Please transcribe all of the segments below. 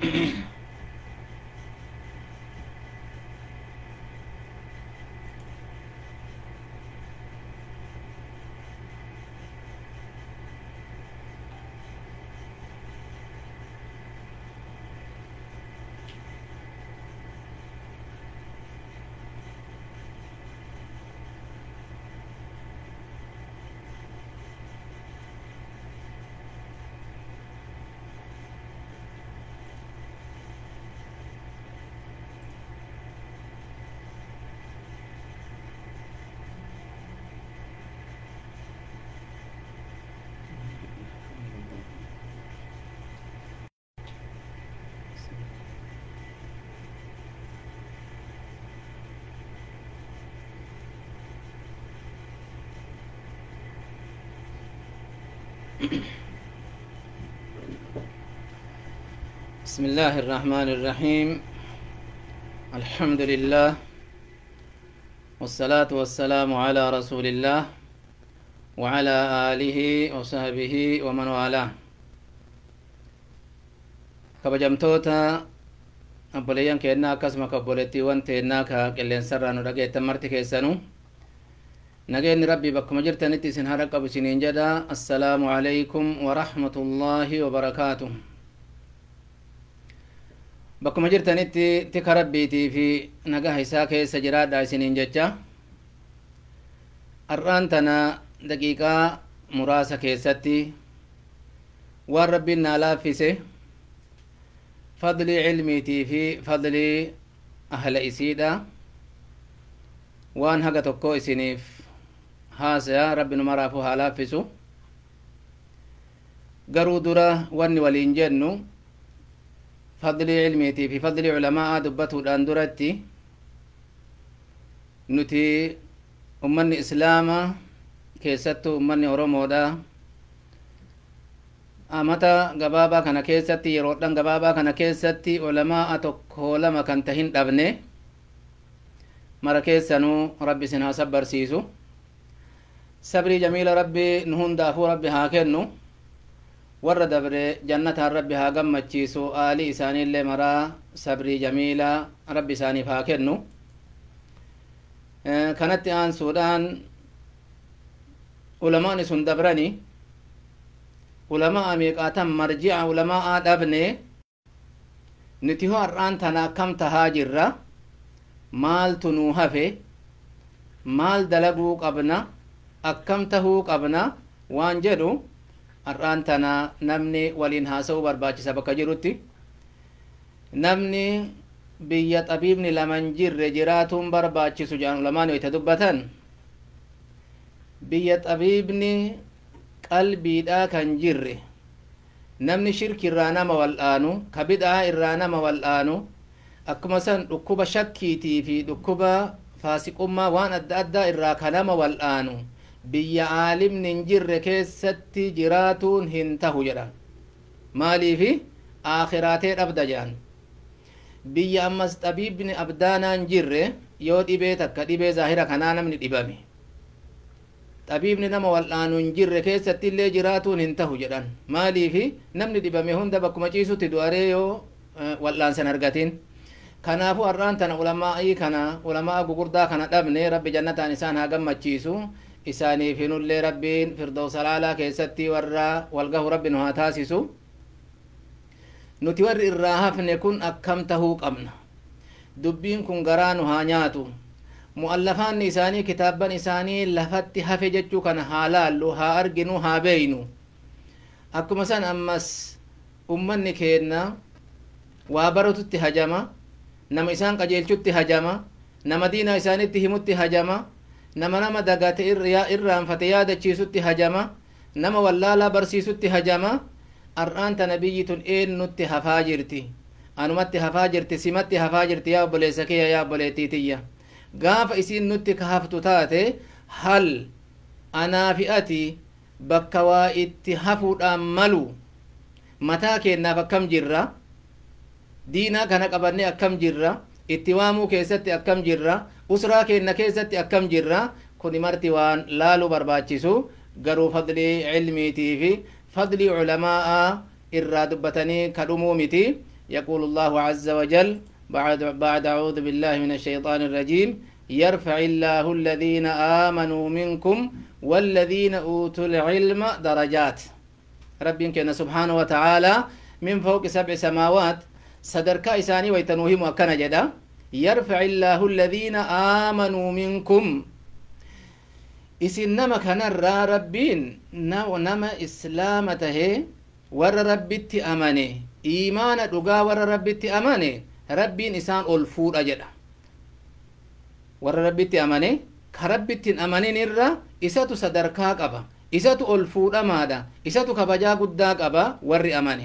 بسم الله الرحمن الرحيم. الحمد لله والصلاة والسلام على رسول الله وعلى آله وصحبه ومن والاه. كبجمتوتا أبوليان كينا كسما كبولتي وانتينا كالين سرانو رقيت تمرتي كيسانو نجين ربي بكم جرتنتي سنهارك أبو سنين جدا. السلام عليكم ورحمة الله وبركاته. بكم جرتنتي تكربيتي في نجاه ساكي سجرات دا سنين جدا. الرانتنا دقيقة مراسة كيستي والربي نالا فيسي فضل علميتي في فضل أهل إسيدا وان هقا تكو إسنيف هاسا ربي نمرافو هالافسو قرو درا واني والإنجنو فضل علميتي في فضل علماء دبتو الأندرتي نتي أمني إسلاما كيستو أمني أورومودا amata gababa kana keessatti yeroodhan gababa kana keessatti ulamaa tokko lama kan tahin dhabne mara keessanuu rabbi sin haa sabbarsiisu. sabrii jamiila rabbi nu hundaafuu rabbi haa kennu. warra dabre jannataan rabbi haa gammachiisu. aalii isaaniillee maraa sabrii jamiila rabbi isaaniif haa kennu. kanatti aansuudhaan ulamaani sun dabrani ulamaa meeqaatan marji'a ulamaa dhabne nuti hoo har'aan tana akkam tahaa jirra, maaltu nuu hafe, maal dalaguu qabna, akkam tahuu qabna waan jedhu har'aan tana namni waliin haasa'uu barbaachisa. bakka jirutti namni biyya xabiibni laman jirre jiraatuun barbaachisu jedhan ulamaan wayta dubbatan biyya xabiibni qalbiidha kan jirre namni shirki irraa nama wal'aanu ka bid'aa irraa nama wal'aanu akkuma san dhukkuba shakkiitii fi dhukkuba faasiqummaa waan adda addaa irraa ka nama wal'aanu biyya aalimni hin jirre keessatti jiraatuun hin tahu jedha. maaliifi aakhiraatee dhabda jedhan. biyya ammas xabiibni abdaanaa hin jirre yoo dhibee takka dhibee zaahira kanaa namni dhibame xabiibni nama wal'aanu hin jirre keessatti illee jiraatuun hin tahu jedhan. maaliifi namni dhibame hunda bakkuma ciisutti du'aree yoo wal'aansan argatin. kanaafuu har'aan tana ulamaa'ii kana ulamaa gugurdaa kana dhabne rabbi jannataan isaan haa gammachiisu. isaaniif hinullee rabbiin firdawsa laalaa keessatti warra walgahu rabbi nu haa taasisu. nuti warri irraa hafne kun akkam tahuu qabna. dubbiin kun garaa nu haa nyaatu. mu'allafaanni isaanii kitaabban isaanii lafatti hafe jechuu kana haa laallu, haa arginu, haa beeynu. akkuma san ammas ummanni keenna waa baratutti hajama, nama isaan qajeelchutti hajama, nama diinaa isaanitti himutti hajama, nama dagate irraanfate yaadachiisutti hajama, nama wallaalaa barsiisutti hajama. har'aan tana biyyi tun eennutti hafaa jirti? anumatti hafaa jirti, simatti hafaa jirti. yaa obboleessa kiyya, yaa obboleettii tiyya, gaafa isiin nutti kahaftu taate hal anaa fi ati bakka waa itti hafuudhaan malu mataa keennaaf akkam jirra? diinaa kana qabanne akkam jirra? itti waamuu keessatti akkam jirra? usraa keenna keessatti akkam jirra? kuni marti waan laaluu barbaachisu. garuu fadlii cilmiitii fi fadlii ulamaa irraa dubbatanii kadhumuu miti. يقول الله عز وجل بعد أعوذ بالله من الشيطان الرجيم يرفع الله الذين آمنوا منكم والذين أوتوا العلم درجات. ربي كنا سبحانه وتعالى من فوق 7 سماوات صدركا إساني ويتنوهم وكان جدا يرفع الله الذين آمنوا منكم إسنما كان ربين نما إسلامته ور ربتي أماني إيمان دغا ور ربتي أماني ربين إسان ألفور أجدا ور ربتي أماني كربتي أماني نرى إساتو صدركا قبا إساتو ألفور أمادا إساتو كبجا قدا قبا ور أماني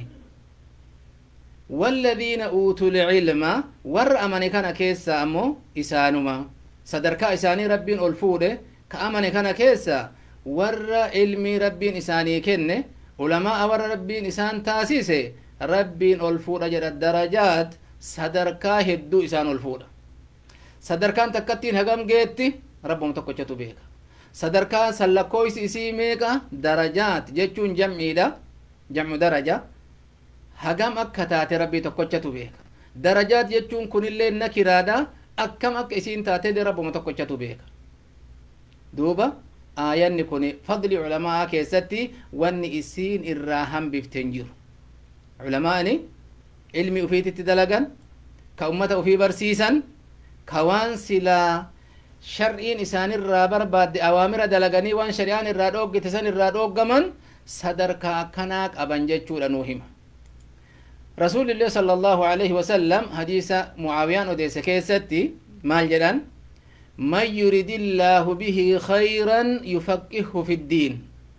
والذين أوتوا العلم ور أماني كان كيسا أمو إسانما صدركا إساني ربين ألفور كأماني كان كيسا ور علمي ربين إساني كنه علماء ور ربين إسان تاسيسي ربين ألفور أجر الدرجات صدركا هدو إسان ألفور صدركان تكتين هقام جيتي ربهم تكوشتو بيك صدركا سلكويس إسيميكا درجات جتشون جمعي دا جمع درجة هقام أكتاتي ربي تكوشتو بيك درجات جتشون كن اللي نكرادا أكام أك إسين تاتي دي ربهم تكوشتو بيك دوبا آيان كوني فضل علماء كيستي واني إسين إراهم بفتنجر علماءني علمي أفيت التدلقان كأمة أفي برسيسا كوان سلا شرعين إسان الرابر بعد أوامر دلقاني وان شريان الرادوق تسان الرادوق من صدر كاكناك أبنججو لنوهم رسول الله صلى الله عليه وسلم حديث معاويان وديس كيستي مال جدان من يريد الله به خيرا يفقهه في الدين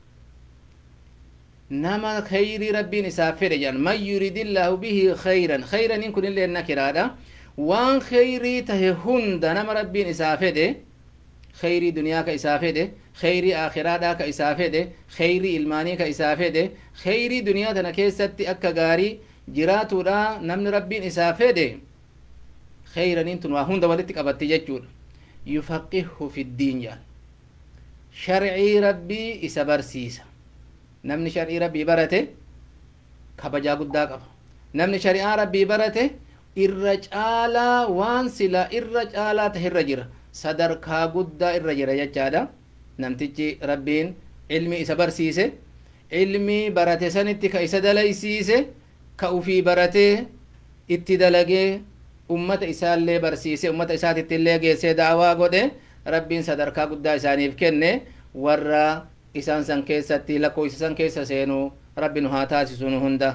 نما خير ربي نسافر جان من يريد الله به خيرا خيرا يكون اللي نكرادا وان خيري تههند نما ربي نسافر خيري دنيا كإسافر خيري آخرادا كإسافر خيري إلماني كإسافر خيري دنيا تنكيستي أكا غاري جراتو دا نمن ربي نسافر خيرا انتن وهند ولدتك أبتي ججور يفقهه في الدين جان شرعي ربي إسابر سيسا نمني شرعي ربي برته كبجا قدا قبا نمني شرعي ربي برته الرجالا وانسلا الرجالا تهرجر صدر كا قدا الرجر يجادا نمتجي ربين علمي إسابر سيسا علمي برته سنتي كإسادلي سيسا كأوفي برته اتدلقه ummata isaallee barsiise ummata isaatitti illee geesse daawaa godhe rabbiin sadarkaa guddaa isaaniif kenne warra isaan san keessatti lakkoofsa san keessa seenu rabbi nu haa taasisu nu hunda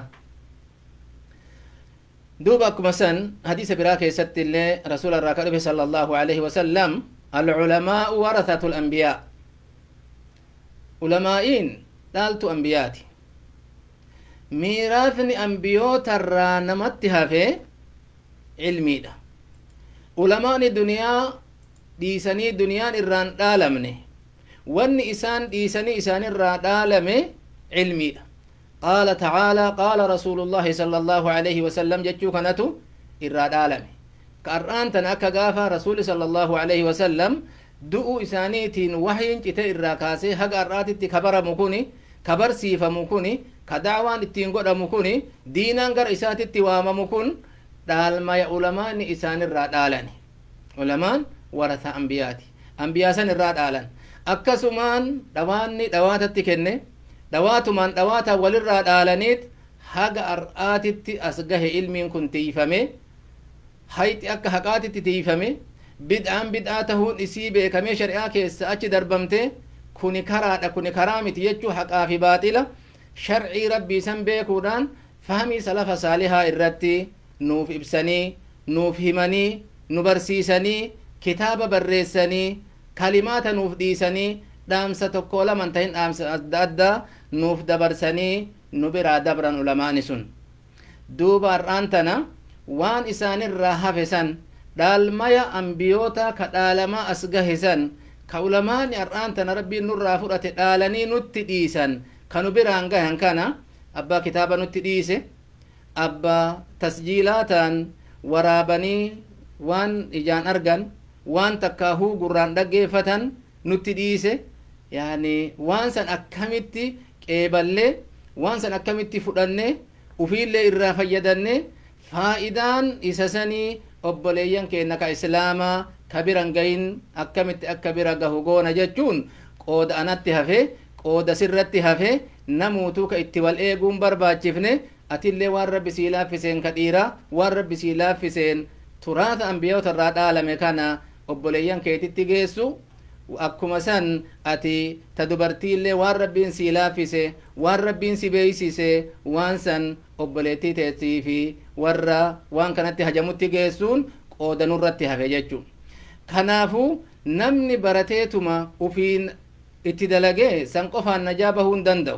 duuba akkuma san hadiisa biraa keessatti illee rasuula irraa ka dhufe sallallahu alaihi wasallam alculamaa'u warathatu alambiyaa ulamaa'iin dhaaltu ambiyaati miiraasni ambiyoota irraa namatti hafe علميدا علماء الدنيا ديساني دنيا الران دالمني وان إسان ديساني إسان الران دالمي علميدا قال تعالى قال رسول الله صلى الله عليه وسلم جتشو كانتو الران دالمي كأران تناكا غافا رسول صلى الله عليه وسلم دؤو إسانيتين وحين جتا الراكاسي حق أراتي كبر مكوني كبر سيفا مكوني كدعوان التنقود مكوني دينان غر إساتي توام مكون daalmaya ulamaani isaan irraa dhaalani ulamaan waratha ambiyaati ambiyaasan irraa dhaalan akkasumaan dhawaanni dhawaatatti kenne dhawaatumaan dhawaata walirraa dhaalaniit haga ar'aatitti as gahe ilmiin kun tiifame hayti akka haqaatitti tiifame bid'aan bid'aa tahuun isii beekamee shari'aa keessa achi darbamte kuni karaadha kuni karaa miti jechuu haqaa fi baaxila sharcii rabbii san beekuudhaan fahmii salafa saalihaa irratti nuuf ibsanii nuuf himanii nu barsiisanii kitaaba barreessanii kalimaata nuuf dhiisanii dhaamsa tokko laman tahin dhaamsa adda addaa nuuf dabarsanii nu biraa dabran ulamaani sun duuba har'aan tana waan isaanirraa hafe san dhaalmaya ambiyoota ka dhaalamaa as gahe san ka ulamaani har'aan tana rabbiin nurraa fudhate dhaalanii nutti dhiisan ka nu biraan gahan kana abbaa kitaaba nutti dhiise abba tasjiilaataan waraabanii waan ijaan argan waan takkaahuu gurraan dhaggeeffatan nutti dhiise yaani waan san akkamitti qeeballee waan san akkamitti fudhanne ufiillee irraa fayyadanne faa'idaan isa sanii obboleeyyan keenya ka islaamaa ka biran gahin akkamitti akka bira gahu goona jechuun qooda anatti hafe qooda sirratti hafe namuutuu ka itti wal eeguun barbaachifne atillee waan rabbi sii laaffiseen ka dhiira waan rabbi sii laaffiseen turaata ambiyoota irraa dhaalame kana obboleeyyan keetitti geessu akkuma san ati ta dubartiillee waan rabbiin sii laaffise waan rabbiin si beeysise waan san obboleettii teettii fi warra waan kanatti hajamutti geessuun qooda nurratti hafe jechu kanaafu namni barateetuma ufiin itti dalagee san qofaan najaa bahuu hin danda'u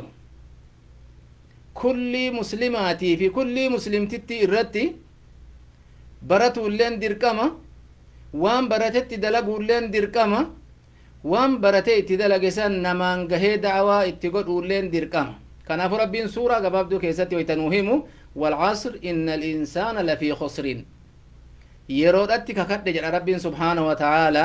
kulli muslimaatii fi kulli muslimtitti irratti baratuulleen dirqama waan baratetti dalaguulleen dirqama waan barate itti dalage san namaan gahee da'awaa itti godhuulleen dirqama kanaafu rabbiin suuraa gabaabduu keessatti waytanuu himu والعصر إن الإنسان لفي خسر يرودتي ككد جل ربي سبحانه وتعالى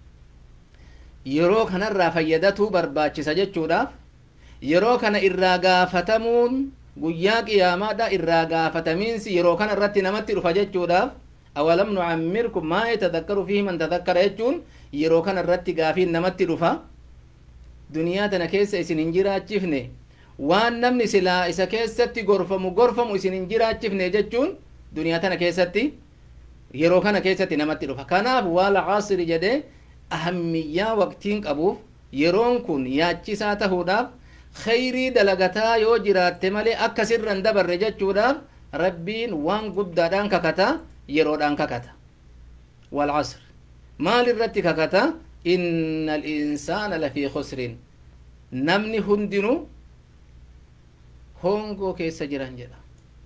يروك هنرى فيدته برباچ سجدودا يروك هن إراغا فتمون قياك يا مادا إراغا فتمين سي يروك هن الرتي نمتي رفجدودا أولم نعمركم ما يتذكر فيه من تذكر يجون يروك هن الرتي غافين نمتي رفا دنيا تنكيس إسن انجرا تشفني waan namni silaa isa keessatti gorfamu isin hin jiraachifne jechuun duniyaa tana keessatti yeroo kana keessatti namatti dhufa kanaaf wal asri jedhe ahammiyyaa waqtiin qabuuf yeroon kun yaachisaa tahuudhaaf khayrii dalagataa yoo jiraatte malee akka sirran dabarre jechuudhaaf rabbiin waan guddaadhaan kakata yeroodhaan kakata wal asr maal irratti kakata innal insaana lafii khusrin namni hundinuu hongo keessa jiran jedha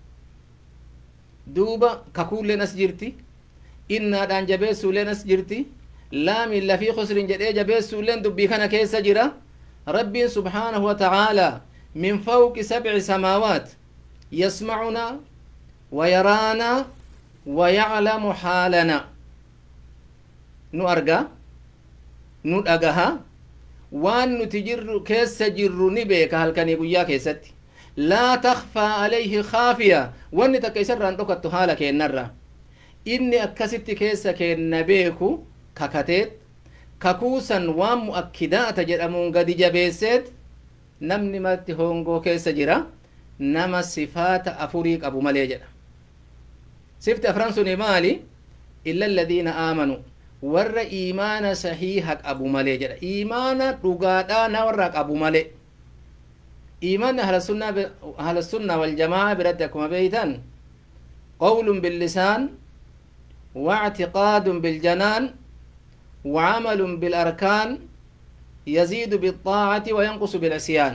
duuba kakuulleen as jirti innaadhaan jabeessuuleen as jirti laamiin lafii khusrin jedhee jabeessuuleen dubbii kana keessa jira rabbiin subhaanahu wa ta'aalaa min fawqi sab'i samaawaat yasma'unaa wa yaraanaa wa ya'lamu haalanaa nu arga nu dhagaha waan nuti jirru keessa jirru ni beeka halkanii guyyaa keessatti لا تخفى عليه خافية واني تكيسر عن دوكت حالة كينرا إني أكست كيسا كينبيكو ككتت ككوسا وام مؤكدات جرمون قد جبيست نمني ماتي هونغو كيسا جرا نما صفات أفوريك أبو مليجر صفت أفرانسو نمالي إلا الذين آمنوا ور إيمان صحيحك أبو مليجر إيمان رقادا نورك أبو ملي إيمان أهل السنة والجماعة بردكم بيتان قول باللسان واعتقاد بالجنان وعمل بالأركان يزيد بالطاعة وينقص بالعصيان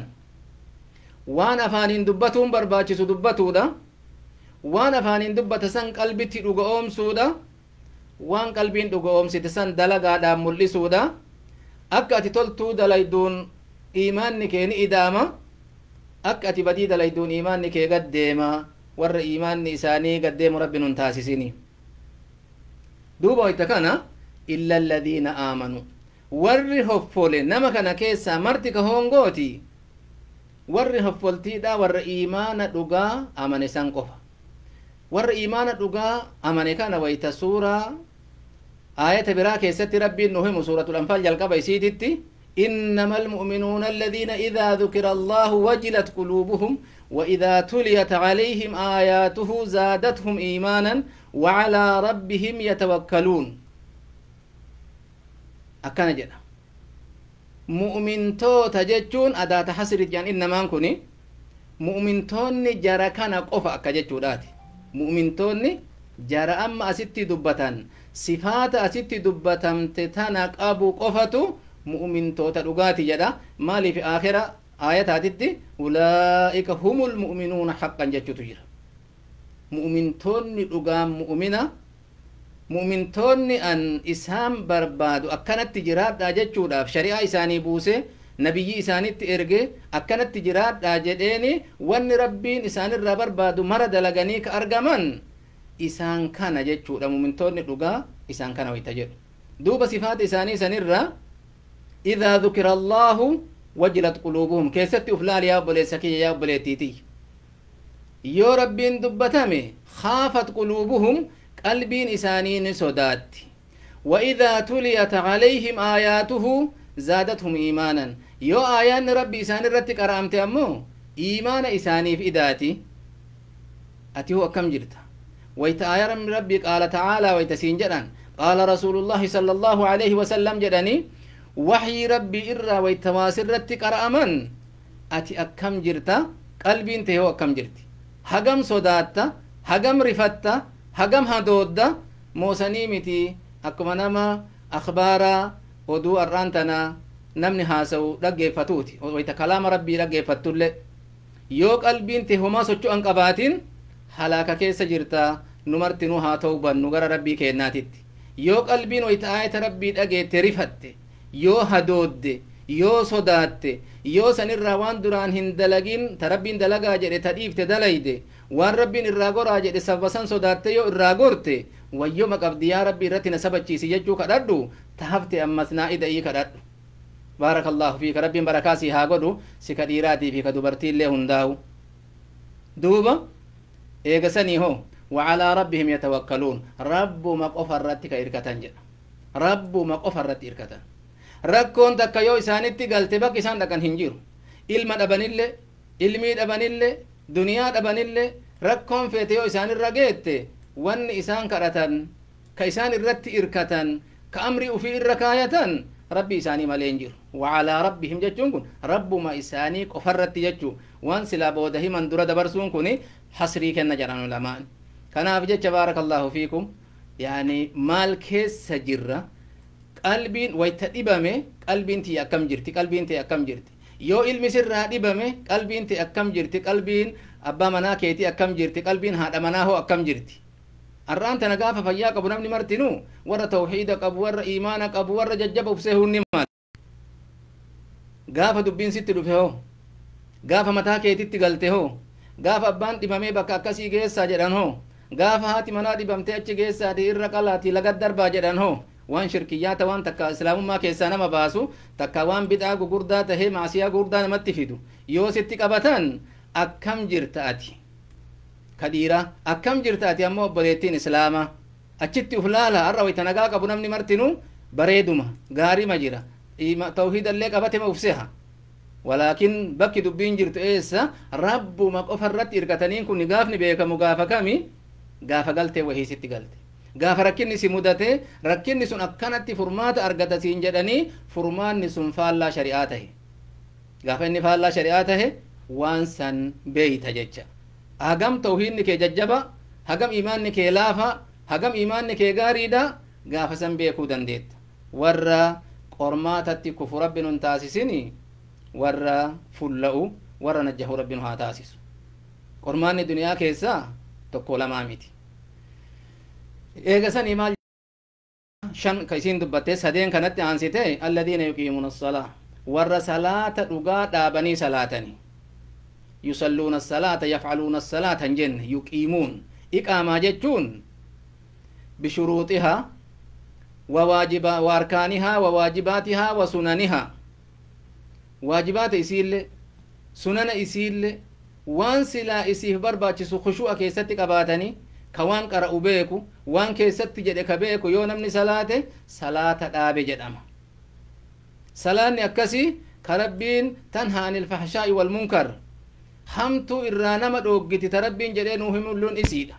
وانا فانين دبتهم برباچس دبتو دا وانا فانين دبت سن قلبي تدغوم سودا وان قلبين دغوم ستسن دلغا دا ملي سودا اكاتي تولتو دلايدون إيمان نكيني إدامة akka ati badii dalayduun iimaanni kee gaddeema warra iimaanni isaanii gaddeemu rabbi nun taasisini duuba wayta kana illa alladhiina aamanu warri hoffole nama kana keessaa marti ka hongooti warri hoffoltiidha warra iimaana dhugaa amane san qofa warra iimaana dhugaa amane kana wayta suuraa aayata biraa keessatti rabbiin nu himu suuratul anfaal jalqaba isiititti إنما المؤمنون الذين إذا ذكر الله وجلت قلوبهم وإذا تليت عليهم آياته زادتهم إيمانا وعلى ربهم يتوكلون أكنا جدا مؤمن تو تججون أداة حسرت يعني إنما كوني مؤمن توني جرى كان قفا أكججو داتي مؤمن توني جرى أما أستي دبتان صفات أستي دبتان تتنق أبو قفتو مؤمن توتا دغاتي جدا مالي في آخرة آيات هاتتي أولئك هم المؤمنون حقا جتو جرا مؤمن توني دغام مؤمنة مؤمن توني أن إسهام بربادو أكنت تجرات دا جتو دا شريعة إساني بوسي نبي إساني تئرغي أكنت تجرات دا جديني وان ربين إساني الربربادو مرد لغني كأرغمان إسان كان جتو دا مؤمن توني دغا إسان كان ويتجر دوب صفات إساني سنرى إذا ذكر الله وجلت قلوبهم كيست أفلال يا بلي سكي يا بلي تيتي يو ربين دبتمي خافت قلوبهم قلبين إسانين سودات وإذا تليت عليهم آياته زادتهم إيمانا يو آيان ربي إسان الرتك أرامت أمو إيمان إساني في إداتي أتيو أكم جرتا ويتآير من ربي قال تعالى ويتسين جدان قال رسول الله صلى الله عليه وسلم جداني وحي ربي إرى ويتواسر رتك أرامن أتي أكم جرتا قلبي انتهو أكم جرتي هقم صداتا هقم رفتا هقم هدودا موسني متي أكما نما أخبارا ودو أرانتنا نمني هاسو رقي فتوتي ويتا كلام ربي رقي فتولي يو قلبي انتهو ما سوچو أنقباتين هلاكا كيسا جرتا نمرتنو هاتوبا نغر ربي كيناتت يو قلبين ويتا آية ربي رقي ترفت يو هدود يو صدات يو سنر روان دران هندلقين تربين دلقا جري تديف تدليد وان ربين الراغورا جري سبسان صدات يو الراغورت ويوم قبض يا ربي رتنا سبتشي سيجو كدردو تهفت أمسنا إذا إيه كدردو بارك الله فيك ربي بركاسي هاغدو سكديراتي فيك دبرتي اللي هنداو دوبا إيغسني هو وعلى ربهم يتوكلون رب مقف الرتك إركتان جد رب مقف الرت إركتان ركون تكا يو إسانيتي قلت بك إسان دكان هنجيرو إلما دبنيلي إلمي دبنيلي دنيا دبنيلي ركون فيتيو إسان الرقيت وان إسان كرتان كإسان الرت إركتان كأمري في الركاية ربي إساني مالينجر وعلى ربهم جتشون رب ما إساني قفرت جتشو وان سلا بوده من درا دبرسون كوني حصري كنا جران الأمان كان أفجت بارك الله فيكم يعني مال كيس سجرة قلبين ويتدبمه قلبين تي أكم جرتي قلبين تي أكم جرتي يو علم سر دبمه قلبين تي أكم جرتي قلبين أبا منا كيتي أكم جرتي قلبين هذا مناه أكم جرتي الران تنقاف فيا قبو نمني مرتنو ور توحيد قبو ور إيمان قبو ور ججب وفسهون نمال قاف دبين ست دفهو قاف متا كيتي تقلته قاف أبان دبمه بكا كسي جيسا جدان هو قاف هاتي منا دبمتي أچ جيسا دي إرقالاتي لقد دربا جدان هو وان شركيات وان تكا اسلام ما كيسانا ما باسو تكا وان بدعا غغوردا تهي معصيه غغوردا نمت فيدو يو ستي قبتن اكم جرتاتي كديرا اكم جرتاتي امو بليتين اسلاما اچتي فلالا اروي تنغا قبو نمني مرتنو بريدما غاري مجرا ايما توحيد اللي قبته مفسها ولكن بكي دبين جرت ايسا رب ما قفرت اركتنين كن غافني بيك مغافكمي غافا قلتي وهي ستي قلتي gaafa rakkinni si mudate rakkinni sun akkanatti furmaata argata siin jedhanii furmaanni sun faallaa shari'aa tahe gaafa inni faallaa shari'aa tahe waan san beeyta jecha hagam tawhiidni kee jajjaba hagam imaanni kee laafa hagam imaanni kee gaariidha gaafa san beekuu dandeetta warra qormaatatti kufu rabbi nun taasisini warra fulla'u warra najjahu rabbi nu haa taasisu qormaanni duniyaa keessaa tokko lamaa miti إيجاسان إمال شن كيسين دبته سدين كانت أنسيته الذين يقيمون الصلاة ور صلاة رجاء دابني صلاتني يصلون الصلاة يفعلون الصلاة جن يقيمون إقامة جتون بشروطها وواجب وأركانها وواجباتها وسننها واجبات إسيل سنن إسيل وان سلا إسيه برباچس خشوع كيستك أباتني كوان قرأوا بيكو وان كيست جدك بيكو يو نمني صلاة دابي جدما صلاة أكسي كربين تنهى عن الفحشاء والمنكر حمتو إرانا مدوغتي تربين جدين وهم اللون إسيدا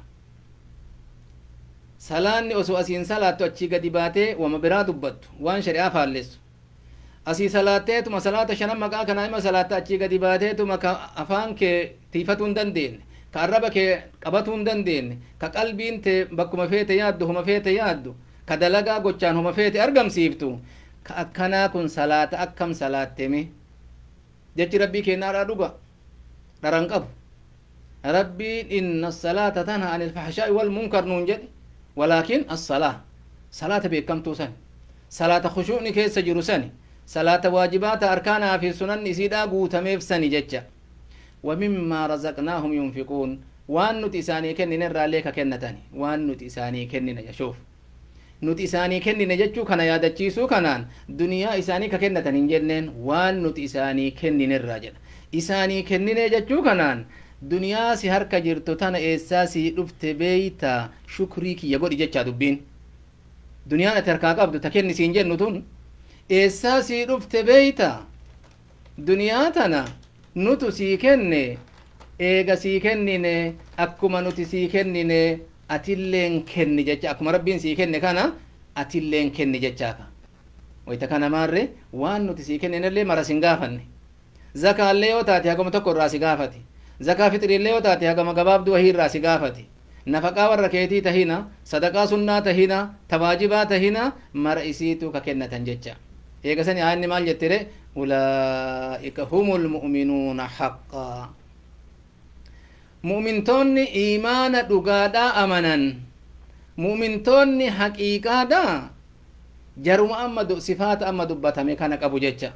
صلاة أسو أسين صلاة أتشي قدباتي ومبرا دبتو وان شريعة فالسو أسي صلاة تما صلاة شنم مقا كنائمة صلاة أتشي قدباتي تما أفان كي تيفتون دندين كأربا كي قبطون دندين كقلبين تي بكما فيت يادو هما فيت يادو كدلقا قوچان هما فيت أرقم سيفتو كأكنا كن صلاة أكم صلاة تمي جيش ربي كي نارا دوغا نرنقب ربي إن الصلاة تنهى عن الفحشاء والمنكر ننجد ولكن الصلاة صلاة بكم توسن صلاة خشوعني كي سجرسني صلاة واجبات أركانها في سنن نسيدا قوتميف سني جيش ومما رزقناهم ينفقون وان نتساني كنن الراليك كنتاني وان نتساني كنن يشوف نتساني كنن جچو كنا يادچيسو كنان دنيا إساني كنتاني جنن وان نتساني كنن الراجل إساني كنن جچو كنان duniyaa si harka jirtu tana eessaa si dhufte beeyta shukrii kiyya godhi jechaa dubbiin duniyaan ati harkaa qabdu ta kenni siin jennu tun eessaa si dhufte beeyta duniyaa tana nutu sii kenne eega sii kennine akkuma nuti sii kennine atilleen kenni jecha akkuma rabbiin sii kenne kana atilleen kenni jechaaka wayta kana maarre waan nuti sii kenninellee mara sin gaafanne zakaallee yoo taate hagama tokko irraa si gaafati zakaa fixriillee yoo taate hagama gabaabduu wahii irraa si gaafati nafaqaa warra keetii tahina sadaqaa sunnaa tahina tawaajibaa tahina mara isiitu ka kennatan jecha eegasani aanni maal jettire ulaa'ika humul mu'minuuna haqqaa mu'mintoonni iimaana dhugaadhaa amanan mu'mintoonni haqiiqaadhaa jaruma amma sifaata amma dubbatame kana qabu jecha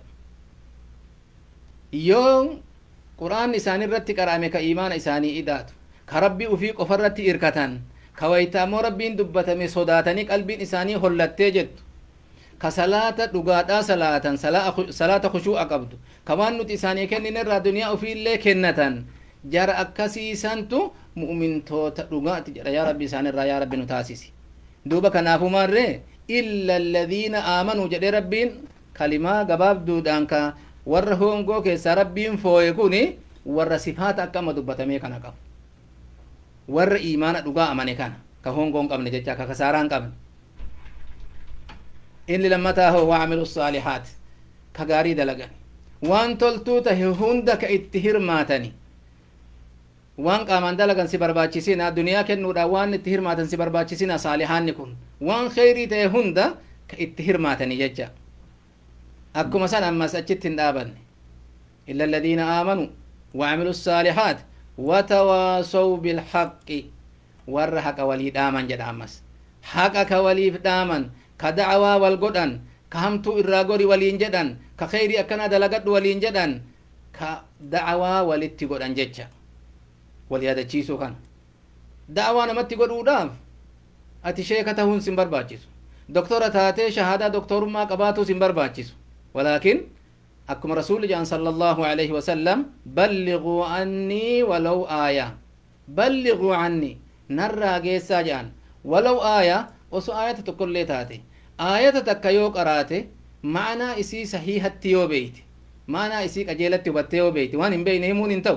yoo qur'aan isaan irratti qara'ame ka iimaana isaanii idaatu ka rabbii ufii qofa irratti irkatan ka wayta ammoo rabbiin dubbatame sodaatanii qalbiin isaanii hollattee jettu ka salaata dhugaadhaa salaatan salaata khushuu'a qabdu ka waan nuti isaanii kennine irraa duniyaa ufiillee kennatan jara akkasiisantu mu'mintoota dhugaati jedha yaa rabbi isaan irraa yaa rabbi nu taasisi duuba kanaafu maarree illa alladhiina aamanuu jedhe rabbiin kalimaa gabaabduudhaan ka warra hongoo keessa rabbiin fooye kuni warra sifaata akka amma dubbatamee kana qabu warra iimaana dhugaa amane kana ka hongoon qabne jecha ka kasaaraan qabne inni lammataa hoo waamilu saalihaat ka gaarii dalagan waan toltuu tahe hunda ka itti hirmaatani waan qaamaan dalagan si barbaachisina duniyaa kennuudha waan itti hirmaatan si barbaachisina saalihaanni kun waan kheyrii tahe hunda ka itti hirmaatani jecha akkuma san ammas achitti hin dhaabanne illa alladhiina aamanuu waamilu saalihaat watawaasaw bilhaqqi warra haqa walii dhaaman jedha ammas haqa ka waliif dhaaman ka dacwaa wal godhan ka hamtuu irraa gori waliin jedhan ka kheyrii akkana dalagadhu waliin jedhan ka dacwaa walitti godhan jecha wal yaadachiisuu kana dacwaa namatti godhuudhaaf ati sheeka tahuun sin barbaachisu doktora taatee shahaadaa doktorummaa qabaatuu sin barbaachisu ولكن أكما رسول جان صلى الله عليه وسلم بلغوا عني ولو آية بلغوا عني نرى جيسا جان ولو آية وسو آية تقول لي تاتي آية تكيو قراتي معنى إسي صحيحة تيو بيت معنى إسي أجيلة تبتيو بيت وان هم بين همون انتو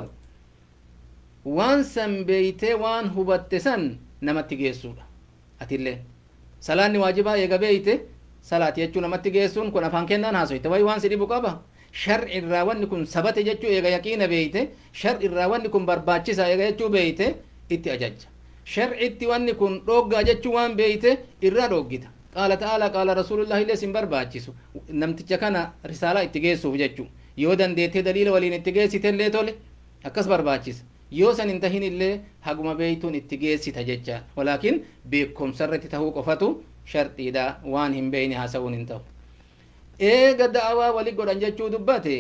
وان سن بيت وان هبتسن نمت جيسو أتلي سلاني واجبا يغا بيت salaati jechuu namatti geessuun kun afaan kennaan haasoyte way waan si dhibu qaba shar'i irraa wanni kun sabate jechuu eega yaqiina beeyte shar'i irraa wanni kun barbaachisa eega jechuu beeyte itti ajajja shar'itti wanni kun dhoggaa jechuu waan beeyte irraa dhoggita qaala ta'ala qaala rasuulullahi illee sin barbaachisu namticha kana risaalaa itti geessuuf jechuu yoo dandeettee daliila waliin itti geessite illee tole akkas barbaachisa yoo san hin tahin illee haguma beeytuun itti geessita jecha walaakin beekumsarratti tahuu qofatu sharxiidha waan hin beeyne haasawuun hin ta'u eega da'awaa wali godhan jechuu dubbate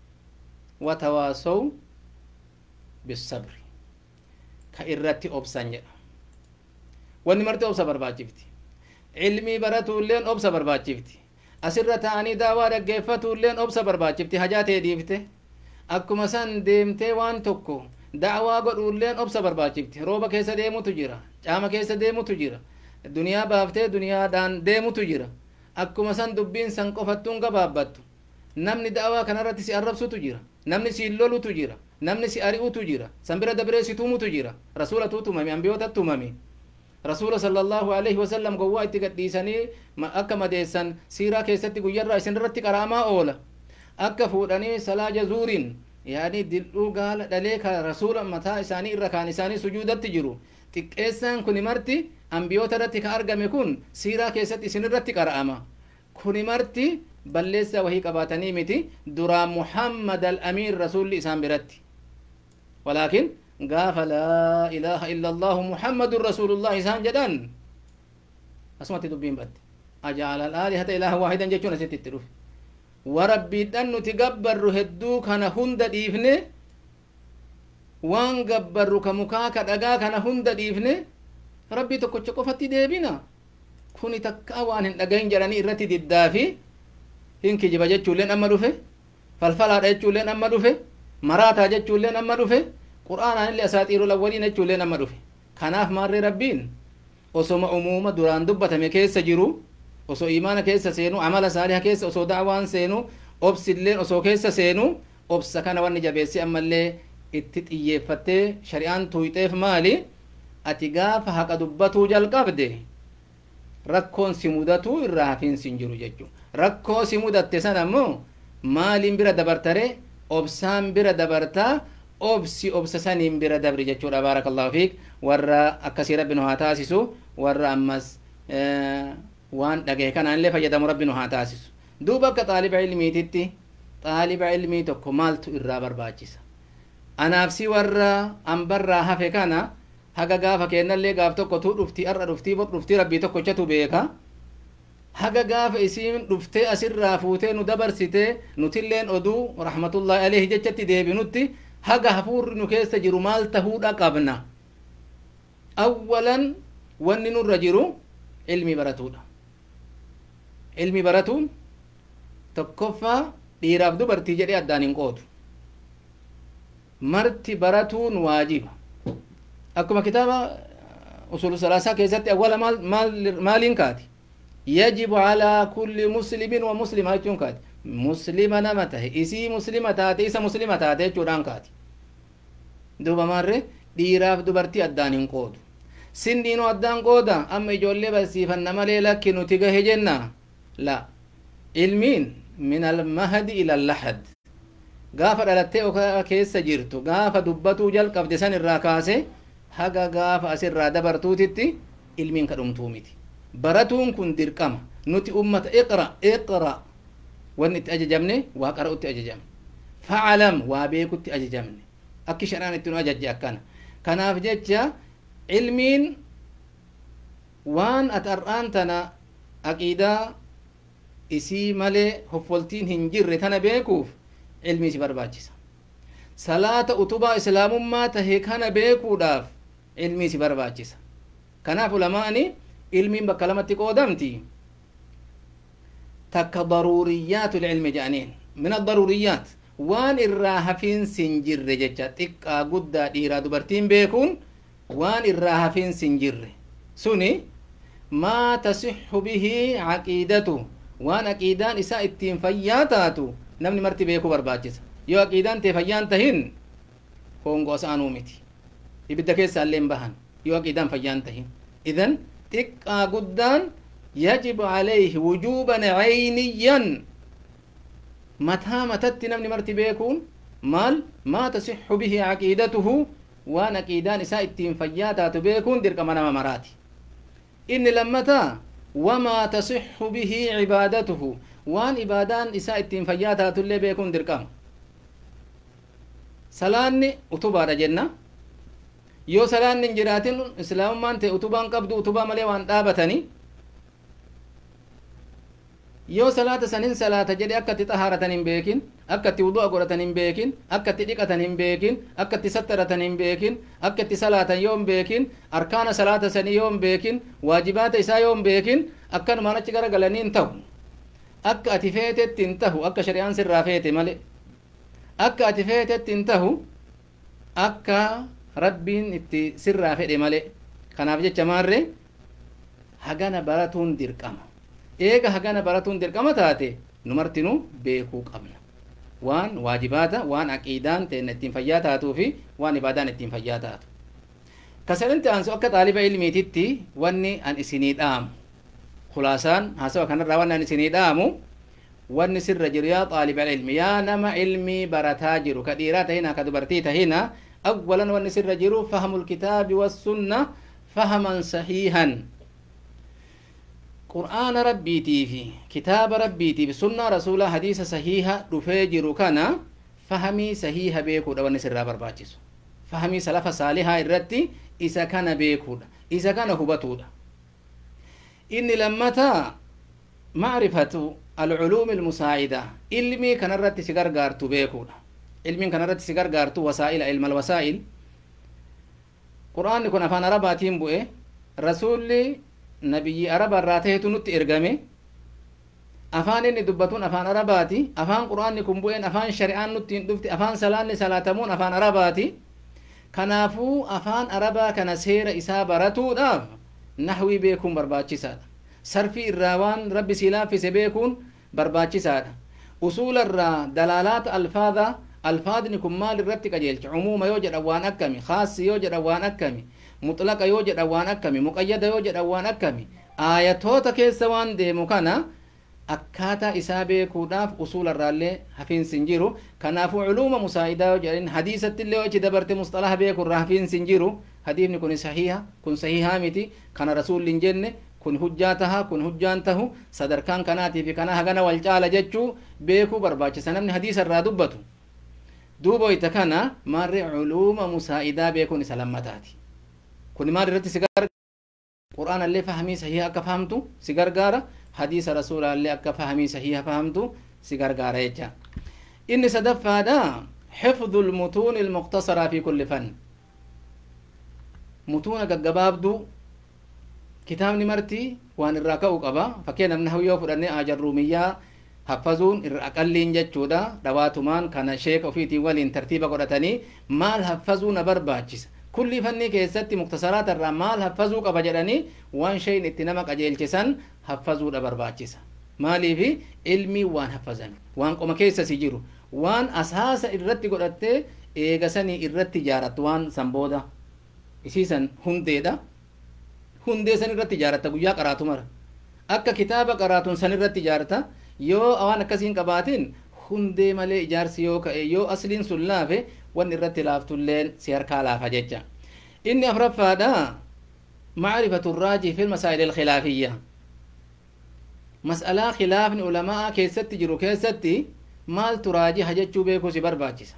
watawaasaw bisabri ka irratti obsan jedha wanni marti obsa barbaachifti ilmii baratuulleen obsa barbaachifti asirra ta'anii daawaa dhaggeeffatuulleen obsa barbaachifti hajaa ta'e dhiifte akkuma san deemtee waan tokko da'awaa godhuulleen obsa barbaachifti rooba keessa deemutu jira caama keessa deemutu jira duniyaa baaftee duniyaadhaan deemutu jira akkuma san dubbiin san qofattuun gabaabbattu namni da'awaa kanarratti si arrabsutu jira namni si lolutu jira namni si ari'utu jira san bira dabree si tumutu jira rasuulatu tumame anbiyootatti tumame rasuula sallallahu alaihi wasallam gowwaa itti gadhiisanii akka madeessan siiraa keessatti guyyarraa isin irratti qaraamaa oola akka fuudhanii salaa jazuuriin yaani dildhuu gaala dhalee ka rasuula mataa isaanii irra kaan isaanii sujuudatti jiru xiqqeessaan kuni marti anbiyoota irratti ka argame kun siiraa keessatti isin irratti qara'ama kuni marti balleessa wahii qabaatanii miti duraa muhammad al-amiin rasuulli isaan biratti walaakin gaafa laa ilaaha illa allahu muhammadun rasuulullah isaan jedhan asumatti dubbiin badde ajaala al-aalihata ilaaha waahidan jechuun asitti itti dhufe warabbiidhan nuti gabbarru hedduu kana hunda dhiifne waan gabbarru ka mukaa ka dhagaa kana hunda dhiifne rabbii tokkocha qofatti deebina kuni takka waan hin dhagahin jedhanii irratti diddaafi hin kijiba jechuulleen amma dhufe falfalaadha jechuulleen amma dhufe maraataa jechuulleen amma dhufe qur'aanaan illee asaatiirul awwaliin jechuullee nama dhufe kanaaf maarree rabbiin osoma umuuma duraan dubbatame keessa jiru osoo imaana keessa seenu amala saaliha keessa osoo da'waan seenu obsilleen osoo keessa seenu obsa kana wanni jabeessi ammallee itti xiyyeeffattee shari'aan tuyxeef maali ati gaafa haqa dubbatuu jalqabde rakkoon si mudatu irraa hafiinsi hin jiru jechuudha rakkoo si mudatte san ammoo maaliin bira dabartare obsaan bira dabartaa obsi obsa saniin bira dabri jechuudha baarakallahu fiik warra akkasii rabbi nu haa taasisu warra ammas waan dhagahe kanaan illee fayyadamu rabbi nu haa taasisu duuba akka xaaliba ilmiititti xaaliba ilmii tokko maaltu irraa barbaachisa anaafsi warra ambarraa hafe kana haga gaafa kennallee gaaf tokko tu dhufti arra dhufti bot dhufti rabbii tokkochatu beeka haga gaafa isiin dhuftee asirraa fuutee nu dabarsitee nutilleen oduu rahmatullahi alayhi jechatti deebinutti haga hafuurri nu keessa jiru maal tahuudha qabna awwalan wanni nurra jiru ilmi baratuudha ilmi baratuun tokkoffaa dhiiraaf dubartii jedhee addaan hin qoodu marti baratuun waajiba akkuma kitaaba usul salaasaa keessatti awwala maaliin kaati yajibu alaa kulli muslimin wa muslima jechuun kaati muslima nama tahe isii muslima taate isa muslima taate jechuudhaan kaati duuba maarre dhiiraaf dubartii addaan hin qoodu sinniinuu addaan qooda amma ijoollee barsiifanna malee lakki nuti gahe jenna la ilmiin min almahdi ila allahad gaafa dhalattee okaa keessa jirtu gaafa dubbatuu jalqabde san irraa kaase haga gaafa asirraa dabartuutitti ilmiin kadhumtuu miti baratuun kun dirqama nuti ummata iqra wanni itti ajajamne waa qara'utti ajajamne fa'alam waa beekutti ajajamne akki shari'aan itti nu ajajje akkana kanaaf jecha ilmiin waan atar'aan tana aqiidaa isii malee hoffoltiin hin jirre tana beekuuf ilmii si barbaachisa salaata utubaa islaamummaa tahe kana beekuudhaaf ilmii si barbaachisa kanaaf ulamaani ilmiin bakka lamatti qoodamti takka daruuriyaatu ilmi jedhaniin min addaruuriyaat waan irraa hafiinsi hin jirre jecha xiqqaa guddaa dhiiraa dubartiin beekuun waan irraa hafiinsi hin jirre suni maa tasixu bihi caqiidatu waan aqiidaan isaa ittiin fayyaa taatu namni marti beekuu barbaachisa yoo aqiidaan tee fayyaan tahin hoongoo asaanuu miti ibidda keessa illee bahan yoo aqiidaan fayyaan tahin idan xiqqaa guddaan yajibu alayhi wujuban cayniyan mataa matatti namni marti beekuun maal maa tasixu bihi caqiidatuhu waan aqiidaan isaa ittiin fayyaa taatu beekuun dirqama nama maraati inni lammataa wamaa tasixu bihi cibaadatuhu waan ibaadaan isaa ittiin fayyaa taatullee beekuun dirqama salaanni utubaadha jenna yoo salaanni hin jiraatin islaamummaan ta'e utubaan qabdu utubaa malee waan dhaabatanii yoo salaata sanin salaata jedhe akka itti xahaaratan hin beekin akka itti wudu'a godhatan hin beekin akka itti dhiqatan hin beekin akka itti sattaratan hin beekin akka itti salaatan yoo hin beekin arkaana salaata sanii yoo hin beekin waajibaata isaa yoo hin beekin akkanumaan achi gara galanii hin tahu akka ati feetetti hin tahu akka shari'aan sirraa feete male akka ati feetetti hin tahu akka rabbiin itti sirraa fedhe male kanaaf jecha maarre hagana baratuun dirqama eega hagana baratuun dirqama taate nu martinu beekuu qabna waan waajibaata waan aqiidaan ta'e ittiin fayyaa taatuu fi waan ibaadaan ittiin fayyaa taatu kasalinti aansu akka xaaliba ilmiititti wanni an isinii dhaamu khulaasaan haasawa kanarraa wanni an isinii dhaamu wanni sirra jiru yaa xaaliba ilmi yaa nama ilmii barataa jiru ka dhiiraa tahina ka dubartii tahina awwalan wanni sirra jiru fahamul kitaabi wassunna fahaman sahiihan قرآن ربيتي في كتاب ربيتي في سنة رسول حديث صحيحة دفاجر كان فهمي صحيحة بيكو دوان سر برباچس فهمي سلف صالحة الرتي إذا كان بيكو إذا كان هبطو إن لمتا معرفة العلوم المساعدة علمي كان الرتي سيغر غارتو بيكو علمي كان الرتي سيغر غارتو وسائل علم الوسائل قرآن كنا فانا رباتين بوئے رسولي nabiyyi araba irraa tahetu nutti ergame afaan inni dubbatuun afaan arabaati afaan qur'aanni kun bu'een afaan shari'aan nutti hin dhufti afaan salaanni salaatamuun afaan arabaati kanaafuu afaan arabaa kana seera isaa baratuudhaaf nahwii beekuun barbaachisaadha sarfii irraa waan rabbi sii laaffise beekuun barbaachisaadha usuula irraa dalaalaata alfaadha alfaadni kun maal irratti qajeelcha umuuma yoo jedhan waan akkami khaassi yoo jedhan waan akkami mutlaqa yoo jedhan waan akkami muqayyada yoo jedhan waan akkami aayatoota keessa waan deemu kana akkaataa isaa beekuudhaaf usuula irraallee hafiinsi hin jiru kanaafuu culuuma musaa'idaa yoo jedhan hadiisatti illee ichi dabarte mustalaha beeku irraa hafiinsi hin jiru hadiifni kun sahiha kun sahihaa miti kana rasuulli hin jenne kun hujjaa taha kun hujjaan tahu sadarkaan kanaatii fi kana hagana wal caala jechuu beekuu barbaachisa namni hadiisa irraa dubbatu duuba ita kana maarre culuuma musaa'idaa beekuun isa lammataati kun maal irratti si gargaara qur'aan illee fahamii sahiha akka fahamtu si gargaara hadiisa rasuulaa illee akka fahamii sahiha fahamtu si gargaara jecha inni sadaffaadha حفظ المتون المختصرة في كل فن متون gaggabaabdu kitaabni marti waan irraa ka'u qaba fakkeenya nahwu yoo fudhanne ajarruumiyyaa haffazuun irra aqalliin jechuudha dhawaatumaan kana sheeka ofiitiin waliin tartiiba godhatanii maal haffazuu na barbaachisa kulli fanni keessatti muktasaraata irraa maal haffazuu qaba jedhanii waan shay'in itti nama qajeelchisan haffazuudha barbaachisa maaliifi ilmii waan haffazan waan qoma keessa si jiru waan asaasa irratti godhattee eegasanii irratti ijaarattu waan san booda isiisan hundeedha hundee san irratti ijaarata guyyaa qaraatu mara akka kitaaba qaraatuun san irratti ijaarata yoo waan akkasiin qabaatiin hundee malee ijaarsi yoo ka'e yoo asliin sun laafe wanni irratti laaftulleen si harkaa laafa jecha inni afraffaadha macrifatu raajih fi lmasaa'il alkhilaafiyya mas'alaa khilaafni ulamaa keessatti jiru keessatti maaltu raajiha jechuu beekuu si barbaachisa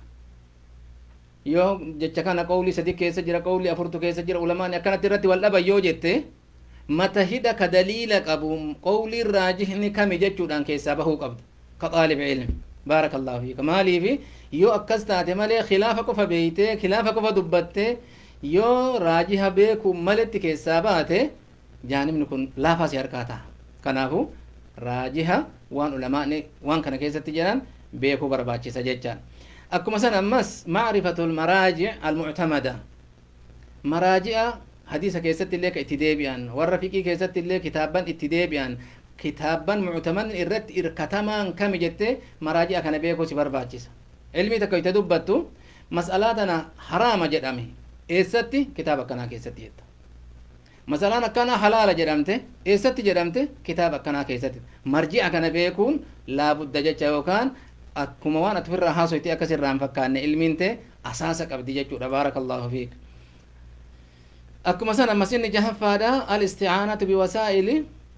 yoo jecha kana qawli sadi keessa jira qawli afurtu keessa jira ulamaan akkanatti irratti wal dhaban yoo jette mata hidha ka daliila qabu qawliin raajihni kami jechuudhaan keessaa bahuu qabdu ka xaalib ilmi baarakallahu fiika maaliifi yoo akkas taate malee khilaafa qofa beeytee khilaafa qofa dubbatte yoo raajiha beekuu maletti keessaa baate jaanibni kun laafaa si harkaa ta'a kanaafu raajiha waan ulamaani waan kana keessatti jedhan beekuu barbaachisa jechaan akkuma san ammas macrifatu lmaraajic almuctamada maraaji'a hadiisa keessatti illee ka itti deebi'an warra fiqii keessatti illee kitaabban itti deebi'an kitaabban muctamadni irratti irkatamaan kami jette maraaji'a kana beekuu si barbaachisa ilmii takka itti dubbattu mas'alaa tana haraama jedhame eessatti kitaaba akkanaa keessatti jetta masalaan akkana halaala jedhamte eessatti jedhamte kitaaba akkanaa keessatti marji'a kana beekuun laabudda jecha yookaan akkuma waan ati ofirraa haasoyti akkas irraa hin fakkaanne ilmiin tee asaasa qabdi jechuudha baarakallahu fiik akkuma san ammas inni jahaffaadha alisticaanatu biwasaa'ili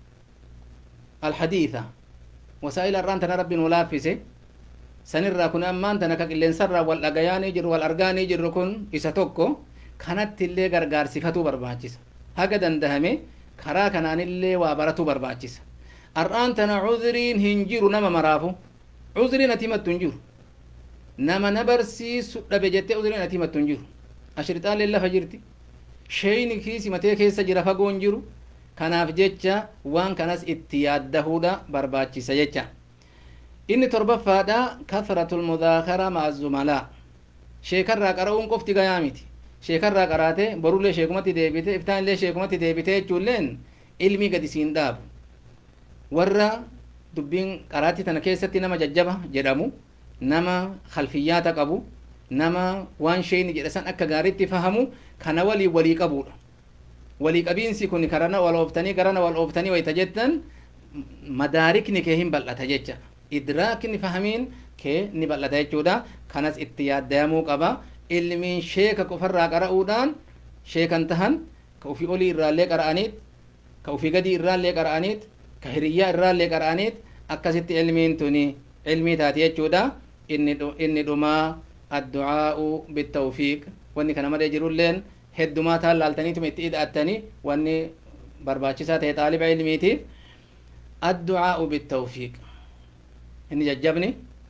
alhadiitha wasaa'ila irraan tana rabbiin walaaffise sanirraa kun ammaan tana ka qilleensarraa wal dhagayaanii jirru wal argaanii jirru kun isa tokko kanatti illee gargaarsifatuu barbaachisa haga dandahame karaa kanaanillee waa baratuu barbaachisa ar'aan tana cudriin hin jiru nama maraafu cudriin ati himattu hin jiru nama na barsiisu dhabe jettee cudriin ati himattu hin jiru ashirixaallee lafa jirti sheyni kiisi matee keessa jira fagoo hin jiru kanaaf jecha waan kanas itti yaaddahuudha barbaachisa jecha inni torbaffaadha kathratu lmudaakara ma'a zumalaa sheekarraa qara'uun qofti gayaa miti sheekarraa qaraate borullee sheekumatti deebite iftaanillee sheekumatti deebite jechuulleen ilmii gadi siin dhaabu warra dubbiin qaraatti tana keessatti nama jajjaba jedhamu nama khalfiyyaata qabu nama waan sheyni jedha san akka gaariitti fahamu kana walii qabuudha walii qabiinsi kun karana wal ooftanii garana wal ooftanii wayta jettan madaarikni kee hin bal'ata jecha idraakni fahamiin kee ni bal'ata jechuudha kanas itti yaaddayamuu qaba ilmiin sheeka qofarraa qara'uudhaan sheekan tahan ka ufii olii irraallee qara'aniit ka ufii gadii irraallee qara'aniit ka hiriyyaa irraallee qara'aniit akkasitti ilmiin tuni ilmii taati jechuudha inni dhumaa addu'aa'u bittawfiiq wanni kana malee jirulleen heddumaa taan laaltaniituma itti hidhattanii wanni barbaachisaa ta'e xaaliba ilmiitiif addu'aa'u bittawfiiq inni jajjabni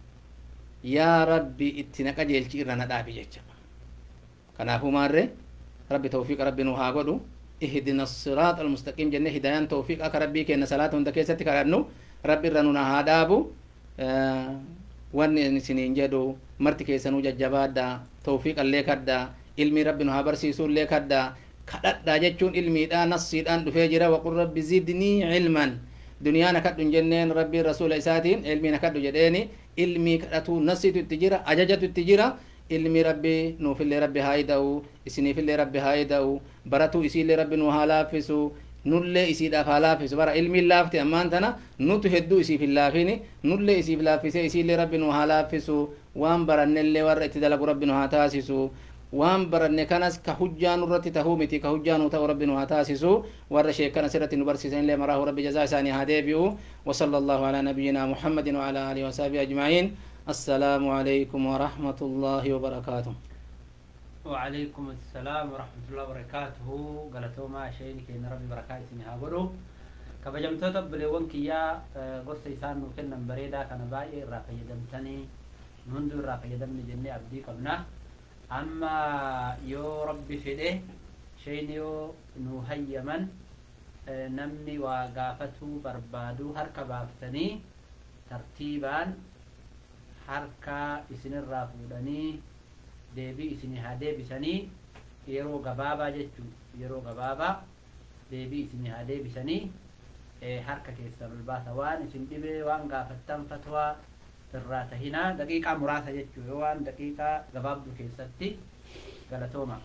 yaa rabbi itti na qajeelchi irra na dhaabi jecha kanaafuu maarre rabbi tawfiiqa rabbi nu haa godhu ihdina siraat almustaqiim jenne hidayaan tawfiiq akka rabbii kenna salaata hunda keessatti kadhannu rabbi irra nu na haa dhaabu wanni isiniin jedhu marti keessanuu jajjabaadha tawfiiqa illee kadhaa ilmi rabbi nu haa barsiisullee kadda kadhadha jechuun ilmiidha nassiidhaan dhufee jira waqul rabbi zidnii ilman duniyaana kadhun jenneen rabbi rasuula isaatiin ilmiina kadhu jedheeni ilmii kadhatu nassiitu itti jira ajajatu itti jira ilmi rabbi nuufillee rabbi haa ida'u isiniifillee rabbi haa ida'u baratu isiillee rabbi nu haa laaffisu nullee isiidhaaf haa laaffisu bara ilmiin laafte ammaan tana nutu hedduu isiif hin laafini nullee isiif laaffisee isiillee rabbi nu haa laaffisu waan barannellee warra itti dalagu rabbi nu haa taasisu waan baranne kanas ka hujjaa nurratti tahuu miti ka hujjaa nu ta'u rabbi nu haa taasisu warra sheekana sirratti nu barsiisanillee maraahu rabbi jazaa isaanii haa deebi'u وصلى الله على نبينا محمد وعلى آله وصحبه أجمعين السلام عليكم ورحمة الله وبركاته وعليكم السلام ورحمة الله وبركاته قالتو ما شيء كي ربي بركاته نهابرو كبجمتو تبليون كيا قصة إسان ممكن نمبريدا كان باي راقي دمتني منذ راقي دمني جني أبدي قبنا أما يو ربي فيده شيء يو نهيمن namni waa gaafatuu barbaadu harka baaftanii tartiibaan harka isinirraa fuudhanii deebii isinii haa deebisanii yeroo gabaabaa jechuun yeroo gabaabaa deebii isinii haa deebisanii harka keessan ol baasa waan isin dhibee waan gaafattan fatwaa irraa tahinaa daqiiqaa muraasa jechuu yoo waan daqiiqaa gabaabduu keessatti galatooma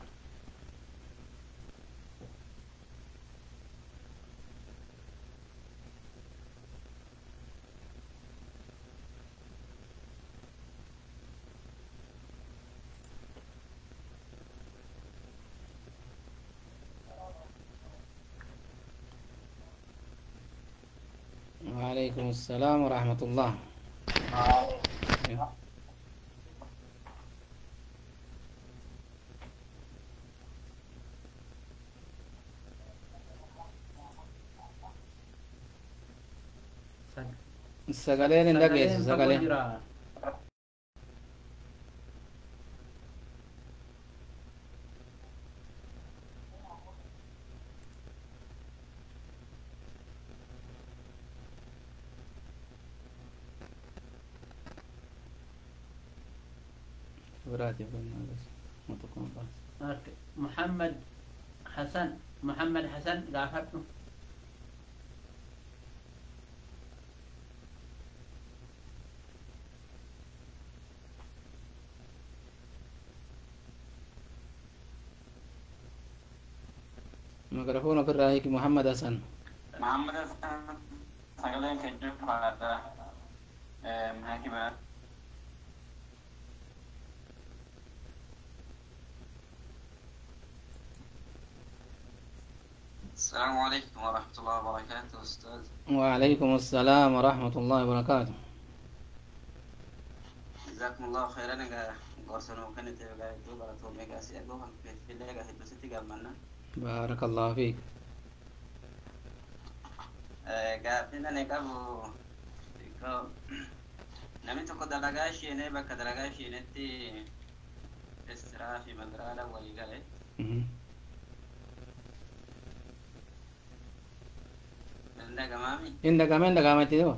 وعليكم السلام ورحمة الله sagaleen hin dhageessu sagaleen براتي محمد حسن قافته ميكروفون في الراهيك محمد حسن سقلين كجوب هذا محاكمة السلام عليكم ورحمة الله وبركاته أستاذ. وعليكم السلام ورحمة الله وبركاته. جزاكم الله خيرا. قرصنا وكانت يبقى دوبا توميجا سيادوها في الليلة هيبسيتي قامنا. بارك الله فيك. قابلنا نقابو نمي تقو دلقاشي نيبك دلقاشي نتي استرافي مقرالة وليقالي. Indagame itu.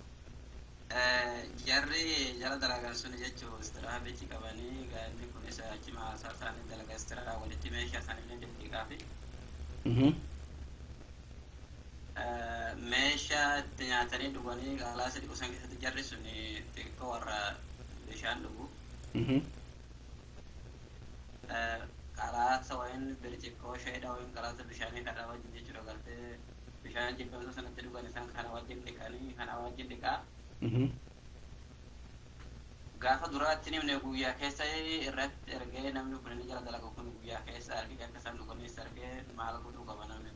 Jarri jala dalagan suni jechu istirahat beci kabani gani kunisa cima asal ni dalaga istirahat wali time sya sani ni di kafe. Mesha ternyata ni dugani galas di kusang kita jarri suni teko warra deshan dugu. Kalat sawain berciko syeda win kalat bishani kada wajib jechu dagalte bishaan jibbantu sanatti dhugan isaan kana wajjin dhiqanii kana wajjin dhiqaa gaafa duraatti nimne guyyaa keessa irratti ergee namni kun ni jala dalaga kun guyyaa keessa argee akka isaan dhuganis argee maal godhuu qaba namni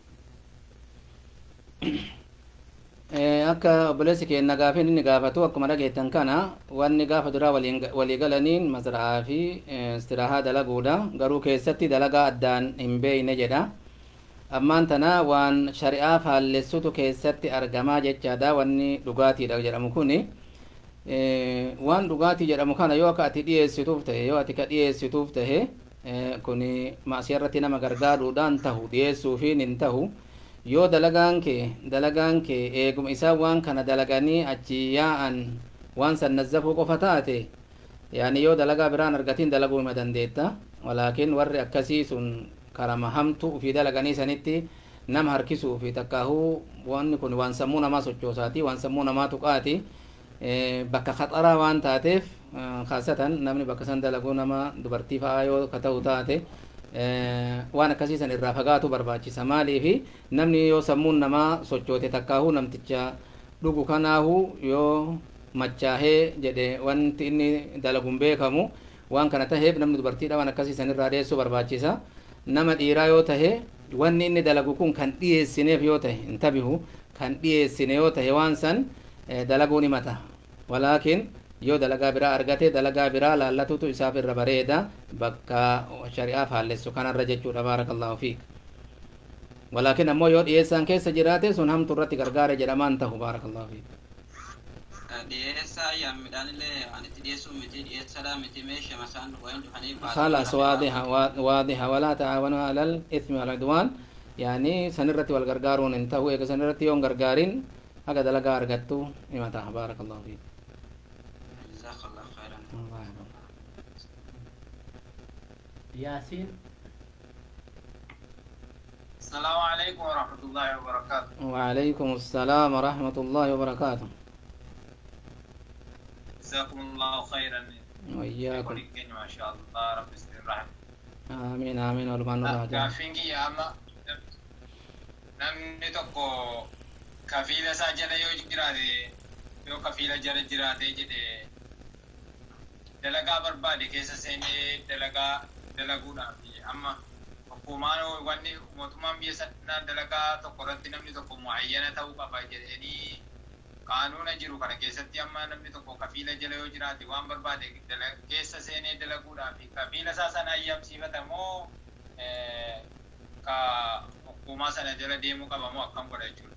akka obboleessi keenya gaafii inni gaafatu akkuma dhageettan kana wanni gaafa duraa walii galaniin masra'aa fi istiraahaa dalaguudha garuu keessatti dalagaa addaan hin beeyne jedha ammaan tana waan shari'aa faallessutu keessatti argamaa jechaadha wanni dhugaatiidha jedhamu kuni waan dhugaatii jedhamu kana yoo akka ati dhiyeessituuf tahe yoo ati ka dhiyeessituuf tahe kuni maasiyarratti nama gargaaruudhaan tahu dhiyeessuufiin hin tahu yoo dalagaan kee eeguma isaa waan kana dalaganii achi yaa'an waan san nazzafuu qofa taate yaani yoo dalagaa biraan argatiin dalaguu hima dandeetta ولكن ور أكسيس كرم همت في دلغني سنتي نم هركسو في تكاهو وان كن وان سمونا ما سوچوساتي وان سمونا ما تقاتي بك خطرا وان تاتف خاصة نمني بك سن دلغو نما دبرتي فايو كتو تاتي waan akkasiisan irraa fagaatu barbaachisa maaliifi namni yoo sammuun namaa sochoote takkaahu namticha dhugu kanaahu yoo machaahee jedhe wanti inni dalaguun beekamu waan kana taheef namni dubartiidha waan akkasiisan irraa dheessuu barbaachisa nama dhiiraa yoo tahe wanni inni dalagu kun kan dhiyeessineef yoo tahe intabihu kan dhiyeessine yoo tahe waan san dalaguun himata walaakin yoo dalagaa biraa argate dalagaa biraa laallatutu isaaf irra bareeda bakka shari'aa faallessu kanarra jechuudha baarakallahu fiik walaakin ammoo yoo dhiyeessaan keessa jiraate sun hamtu irratti gargaare jedhamaan tahu baarakallahu fiik dhiyeessaa yaa midhaanillee waan itti dhiyeessuu miti dhiyeessadhaa miti meeshaa masaan wayin dhufanii خلاص واضحة واضحة ولا تعاونوا على الإثم والعدوان يعني سنرتي والغرغارون انتهوا إذا سنرتي يوم غرغارين هكذا لقى أرغتو إمتى بارك الله فيك ياسين. السلام عليكم ورحمة الله وبركاته. وعليكم السلام ورحمة الله وبركاته. جزاكم الله خيرا. وإياكم. ما شاء الله رب يستر رحمه. آمين آمين والمان الراجع. كافينك يا أما namni tokko kafiila isaa jala yoo jiraate yoo kafiila jala jiraate jedhe dalagaa barbaade keessa seenee dalaguudhaaf amma hukumaan wanni mootummaan biyya sanaa dalagaa tokko irratti namni tokko muayyana ta'uu qaba jedhanii qaanuuna jiru kana keessatti amma namni tokko kafiila jala yoo jiraate waan barbaade keessa seenee dalaguudhaaf kafiila isaa sana ayyamsiifata moo ka hukumaa sana jala deemuu qaba moo akkam godha jechuudha.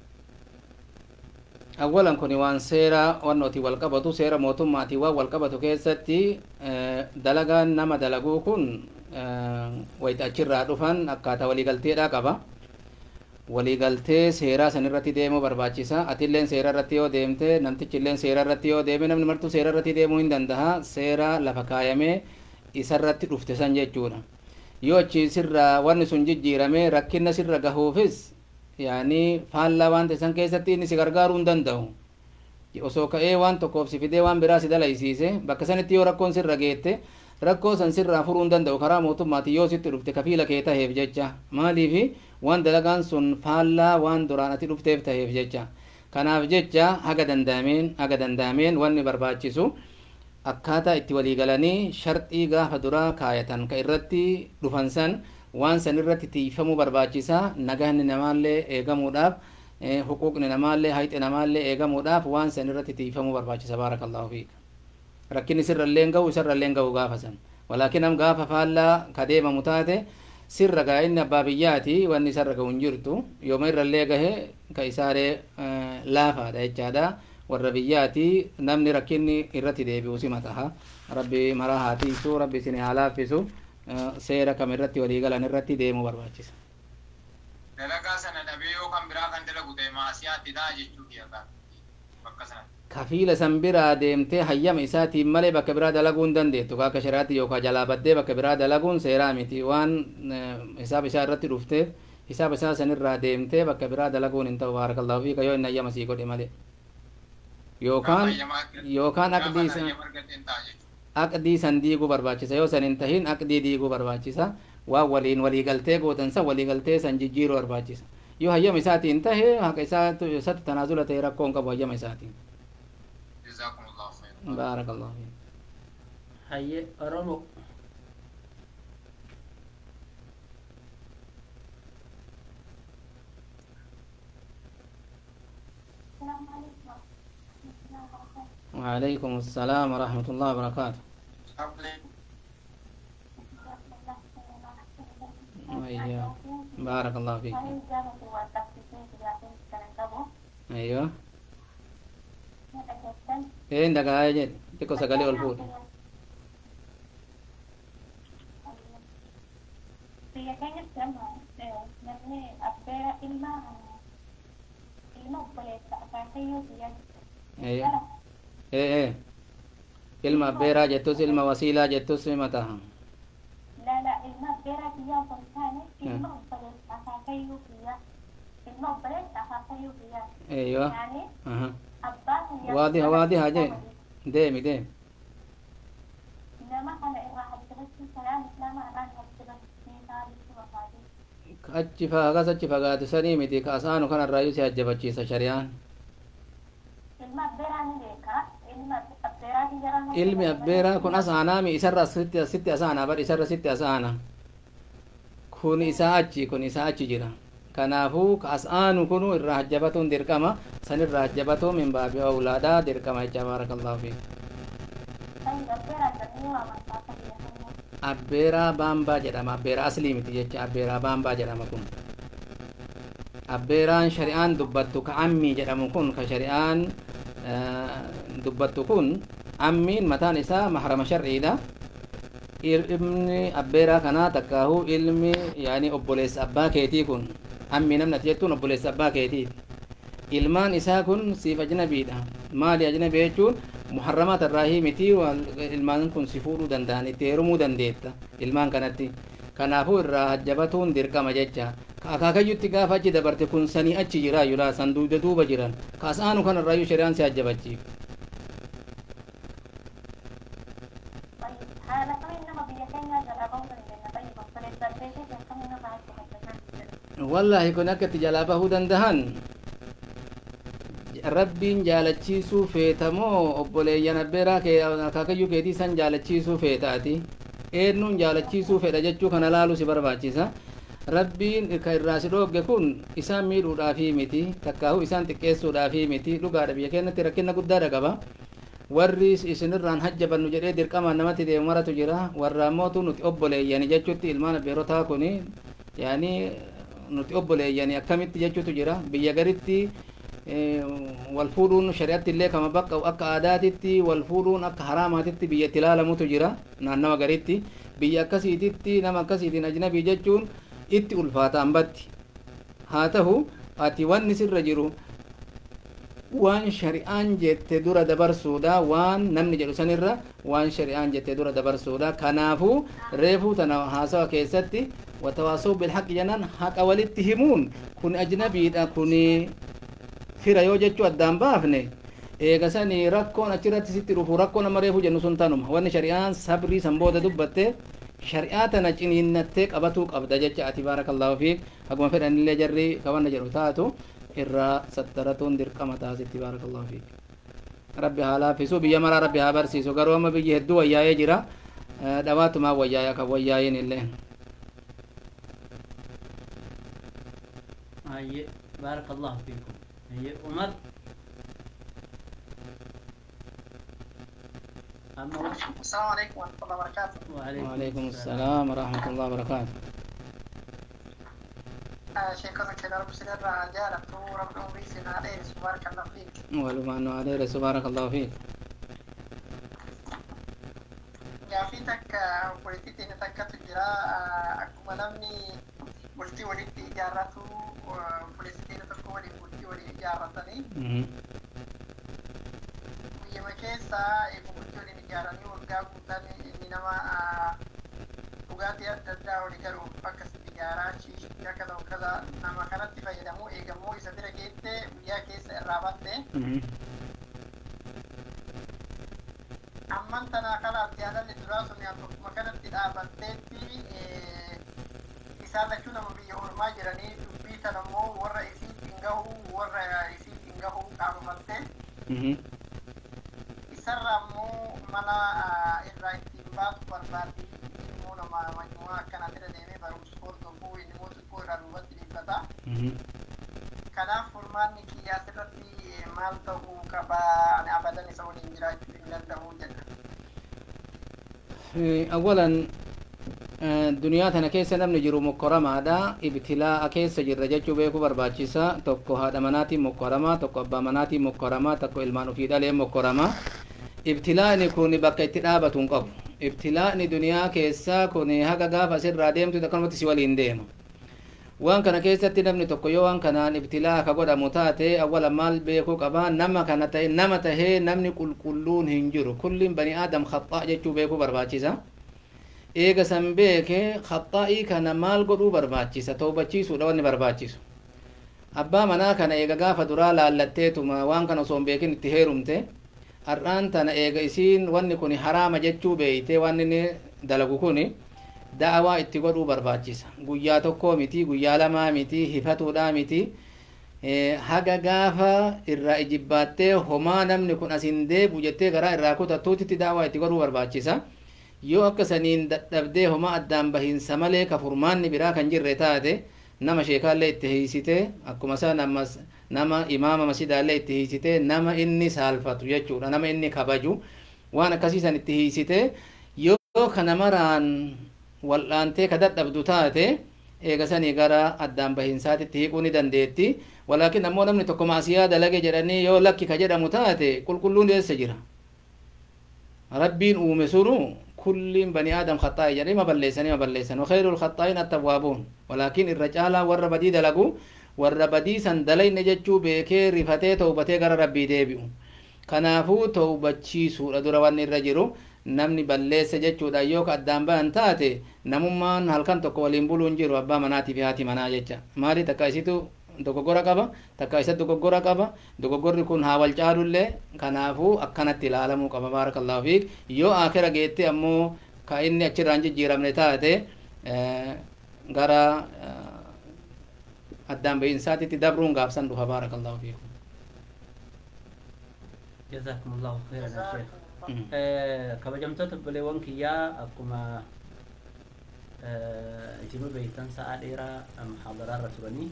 أولا كوني وان سيرا ونوتي والقبضو سيرا موتوماتي والقبضو كيستي دلغا نما دلغو كن ويتأجر رادوفان أكاتا وليغلتي دا قبا وليغلتي سيرا سنرتي ديمو برباچيسا أتلين سيرا رتيو ديمتي نمتچلين سيرا رتيو ديمي نمن مرتو سيرا رتي ديمو هندندها سيرا لفكايمي إسر رتي رفتسان جيچونا يو چي سر وان سنجي جيرمي ركين سر غهوفز يعني فالا وان تسان كيستي ني سيغرغارون دندو osoo ka'ee waan tokkoof si fidee waan biraa si dalaysiise bakka sanitti yoo rakkoon sirra geette rakkoo san sirraa furuu hin danda'u karaa mootummaati yoo sitti dhufte kafiila kee taheef jecha maaliifi waan dalagaan sun faallaa waan duraan ati dhufteef taheef jecha kanaaf jecha haga danda'ameen wanni barbaachisu akkaataa itti walii galanii sharxii gaafa duraa kaayatan ka irratti dhufan san waan san irratti tiifamuu barbaachisa nagahanni namaallee eegamuudhaaf huquuqni namaallee hayxe namaallee eegamuudhaaf waan san irratti tiifamuu barbaachisa baarakallahu fiik rakkinni sirrallee gahu isarrallee gahu gaafa san walaakin am gaafa faallaa kadeemamu taate sirra gaa inni abbaa biyyaati wanni isarra gahu hin jirtu yooma irrallee gahe ka isaalee laafaadha jechaadha warra biyyaati namni rakkinni irratti deebi'u simataha rabbi maraa haatiisu rabbi isin haa laaffisu seera kam irratti walii galan irratti deemuu barbaachisa. Dalagaa sana dhabee yoo kan biraa kan dalagu ta'e maasiyaatti dhaa jechuu kiyya bakka sana. Kafiila san biraa deemtee hayyama isaatiin malee bakka biraa dalaguu hin dandeettu akka shari'aatti yookaan jalaa baddee bakka biraa dalaguun seeraa miti waan hisaaba isaa irratti dhufteef hisaaba isaa san irraa deemtee bakka biraa dalaguun hin ta'u baarakallahu fiika yoo inni hayyama sii godhe malee. Yookaan aqdii san diiguu barbaachisa yoo san hin tahin aqdii diiguu barbaachisa waan waliigaltee gootan san waliigaltee san jijjiiruu barbaachisa yoo hayyama isaatiin tahe haqa isaatti tanaazula ta'e rakkoon qabu hayyama isaatiin. Baarakallahu fiik. Hayye Oromoo. وعليكم السلام ورحمة الله وبركاته. بارك الله فيك. أيوه. إيه عندك آية تكو سكالي والفود. أيوه. إيه ilma abbeeraa jettus ilma wasiilaa jettus mataha لا ايوه اها واضح واضح هاجي ديمي ديم achi faagas achi fagaatu sanii miti ka asaanu kana irraa si hajjabachiisa shari'aan ilmi abbeeraa kun asaanaami isarra sitti asaana bar isarra sitti asaana kun isaa achi jira kanaafuu ka asaanu kunu irraa hajjabatuun dirqama san irraa hajjabatuu min baabi awlaadaa dirqama jecha baarakallahu fiik abbeeraa baambaa jedhama abbeeraa aslii miti jecha abbeeraa baambaa jedhama kun abbeeraan shari'aan dubbattu ka ammii jedhamu kun ka shari'aan dubbattu kun ammiin mataan isaa mahrama shar'iidha ilmi abbeeraa kanaa takkaahu ilmi yaani obboleessa abbaa keetii kun ammii namnati jettuun obboleessa abbaa keetiiti ilmaan isaa kun siif ajnabiidha maali ajnabi jechuun muharramat irraahi miti ilmaan kun si fuudhuu danda'an itti heerumuu dandeetta ilmaan kanatti kanaafuu irraa hajjabatuun dirqama jecha akaakayyutti gaafa achi dabarte kun sanii achi jira yulaa san duuba jiran kaasaanu kan irraayyuu shari'aan si hajjabachiif wallahi kun akka itti jalaa bahuu dandahan rabbiin jaalachiisuu feetamoo obboleeyyan abbeeraa kee akaakayyuu keetii san jaalachiisuu feetaati eennuun jaalachiisuu fedha jechuu kana laaluu si barbaachisa rabbiin ka irraa si dhoogge kun isaan miidhuudhaafii miti takkaahu isaan xiqqeessuudhaafii miti dhugaadha biyya keenyatti rakkina guddaadha qaba warri isinirraan hajjabannu jedhee dirqamaan namatti deemu maratu jira warra ammootu nuti obboleeyyani jechuutti ilmaan abbeerotaa kuni yaani nuti obboleeyyani akkamitti jechuutu jira biyya garitti wal fuudhuun shari'atti illee kama bakka akka aadaatitti wal fuudhuun akka haraamaatitti biyya itti ilaalamutu jira naannawa garitti biyya akkasiititti nama akkasiitiin ajnabii jechuun itti ulfaata hambatti haa ta'u ati wanni sirra jiru waan shari'aan jette dura dabarsuudha waan namni jedhu sanirra waan shari'aan jette dura dabarsuudha kanaafuu reefuu tana haasawa keessatti watawaasoo bilhaqi janan haqa walitti himuun kun ajnabiidha kuni fira yoo jechuu addaan baafne eegasanii rakkoon achirratti sitti dhufu rakkoon amma reefu jennu sun tanuma wanni shari'aan sabrii san booda dubbatte shari'aa tana ciniinnattee qabatuu qabda jecha ati baarakallahu fiik haguma fedhanillee jarri kawanna jedhu taatu irraa sattaratuun dirqama taasitti baarakallahu fiik rabbi haa laaffisuu biyya maraa rabbi haa barsiisu garuu amma biyyi hedduu wayyaa'ee jira dhawaatumaa wayyaa'ee kan wayyaa'een illee barakallahu fiikum عمر السلام عليكم ورحمة الله وبركاته. وعليكم السلام ورحمة الله وبركاته. شيخنا كده رب سيدنا رجالك ورب عمري سيدنا عليه سبحانك الله فيك. ولما أنه عليه سبحانك الله فيك. جافيتك ولتيتي نتك تجرا أكما نمني ولتي ولتي إجارته ولتي نتك ولتي ولتي إجارتني. Biyya keessa eegumtoonni ijaaranii waggaa guutan inni nama dhugaatii adda addaa walii galuuf akkasitti ijaaraa shiishii akka ta'u kaza nama kanatti fayyadamu eegamuu isa bira geette guyyaa keessa irraa batte amman tanaa kanaatti haalalli duraa sun akkuma kanatti dhaabatteetti isaan lachuu nama biyya ormaa jiranii dubbii tan ammoo warra isiitiin gahu qaamamatte sarramu mala irraa ittiin baatu barbaaddi immoo nama majmu'aa akkana bira deemee barumsa hordofuu inni immoo xiqqoo irraa duubatti dhiibbata kanaaf furmaanni kiyyaa asirratti maal ta'uu qaba ani abadan isa waliin jiraachuu hin danda'u jedha awwalan duniyaa tana keessa namni jiru mokkoramaadha ibtilaa'a keessa jirra jechuu beekuu barbaachisa tokko haadha manaatiin mokkoramaa tokko abbaa manaatiin mokkoramaa tokko ilmaan ofii dhalee mokkoramaa ibtilaa'ni kun bakka itti dhaabatu hin qabu ibtilaa'ni duniyaa keessaa kun haga gaafa asirraa deemtu akkanumatti si waliin deema waan kana keessatti namni tokko yoo waan kanaan ibtilaa'a ka godhamu taate awwala maal beekuu qaba nama kana ta'e nama tahee namni qulqulluun hin jiru kulliin bani aadam khaxaa jechuu beekuu barbaachisa eega san beeke khaxaa'ii kana maal godhuu barbaachisa tawbachiisuudha wanni barbaachisu abbaa manaa kana eega gaafa duraa laallatteetuma waan kana osoo hin beekin itti heerumte har'aan tana eega isiin wanni kun haraama jechuu beeyte waan inni dalagu kun da'awaa itti godhuu barbaachisa guyyaa tokkoo miti guyyaa lamaa miti hifatuudhaa miti haga gaafa irraa ijibbaattee homaa namni kun asin deebu jettee garaa irraa kutattuutitti da'awaa itti godhuu barbaachisa yoo akka saniin dadhabdee homaa addaan bahiinsa malee ka furmaanni biraa kan jirre taate nama sheekaallee itti hiisite akkuma isaa nama imaama masjidaallee itti hiisite nama inni saalfatu jechuudha nama inni kabaju waan akkasiisan itti hiisite yoo kana maraan wal'aantee ka dadhabdu taate eega sanii gara addaan bahiinsaatitti hiiquu ni dandeetti walaakin ammoo namni tokko maasiyaa dalage jedhanii yoo lakki ka jedhamu taate qulqulluun eessa jira rabbiin uume sunu كل بني آدم خطاء يعني ما بلسني وخير الخطائين التوابون ولكن الرجال والربدي دلقوا والربدي سندلي نجتشو بكي رفتي توبتي غر ربي ديبيو كنافو توبتشي سورة دوروان الرجلو نمني بلس جتشو دا يوك أدام بان تاتي نممان هلكان تقو ولنبولون جيرو أبا مناتي في هاتي منا جتشا مالي تكايسيتو dogoggora qaba takka isa dogoggora qaba dogoggorri kun haa wal caalullee kanaafuu akkanatti ilaalamuu qaba baarakallahu fiik yoo akira geette ammoo ka inni achirraan jijjiiramne taate gara addaan bahiinsaatitti dabruun gaabsan dhufa baarakallahu fiik jazakumullahu khairan ya sheekh kabajamtoota obboleewwan kiyyaa akkuma isinuu beektan sa'a dheeraa muhaadaraarra turanii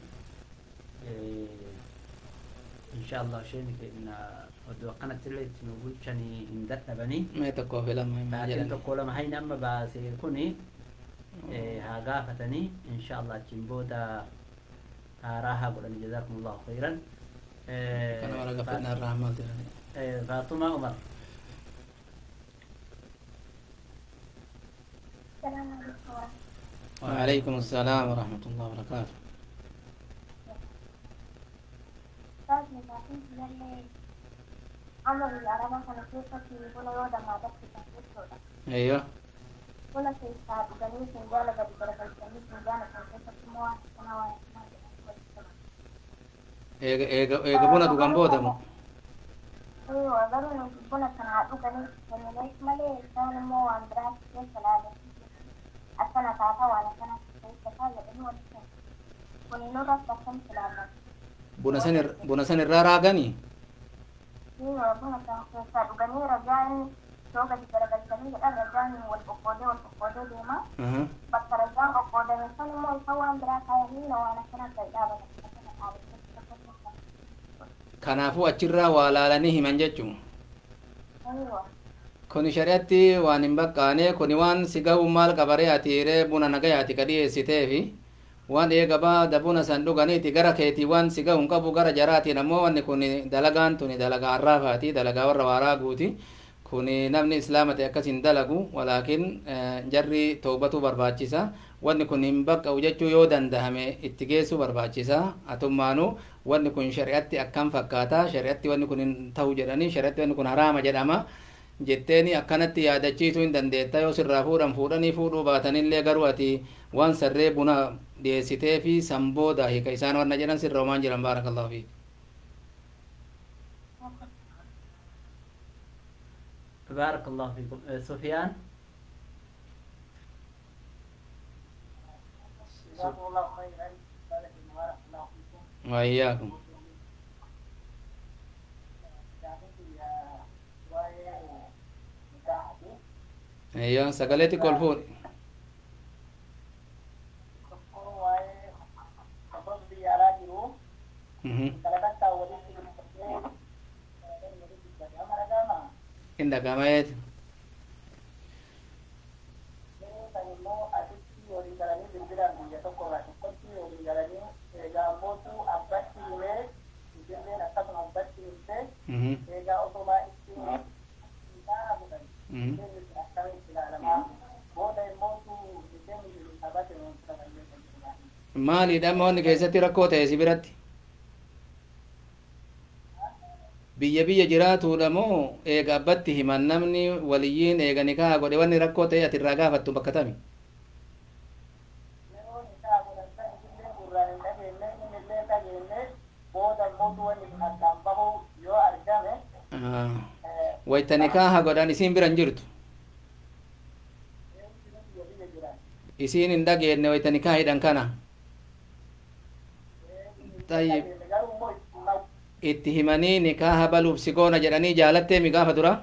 إن شاء الله شيء إن ودوقنا تلت نقول شني إن دتنا بني ما تقول في لما ما تقول ما هي نما بس يكوني هاجا فتني إن شاء الله تنبودا راها قولن جزاكم الله خيرا كنا ورا قفتنا الرحمة فاطمة عمر وعليكم السلام ورحمة الله وبركاته ايوه eega buna dhugan boodamu buna san irraa raaganii kanaafuu achirraa waa laalanii himan jechuun kuni shari'atti waan hin baqqaane kuni waan si ga'u maal qabaree atiiree buna nagayaati ka dhiyeessiteefi waan eegabaa dabuna san dhuganiiti gara keetii waan si ga'u hin qabu gara jaraatiin ammoo wanni kun dalagaan tuni dalagaa arraafaati dalagaa warra waaraaguuti kuni namni islaama ta'e akkas hin dalagu walaakin jarri toobatu barbaachisa wanni kun hin baqqa'u jechuu yoo dandahame itti geessu barbaachisa atummaanu wanni kun shari'atti akkam fakkaata shari'atti wanni kun hin ta'u jedhanii shari'atti wanni kun haraama jedhama jetteeni akkanatti yaadachiisuu hin dandeetta yoo sirraa fuudhanii fuudhuu baatanillee garuu ati waan sarree buna dhiyeessitee fi sambooda hiika isaan warna jedhan sirra homaan jiran baarakallahu fiik بارك الله فيكم سفيان جزاكم الله خيرا بارك الله فيكم وإياكم ايوه سقالتي كل فور عندك عمايات maaliidha amma wanni keessatti rakkoo ta'e si biratti biyya biyya jiraatuudha moo eega abbatti himan namni waliyyiin eega nikaa godhe wanni rakkoo ta'e ati irraa gaafattu bakka tami wayta nikaa godhan isiin biran jirtu isiin hin dhageenne wayta nikaa hidhan kana tayyib itti himanii nikaaha baluuf si goona jedhanii jaalattee mi gaafa dura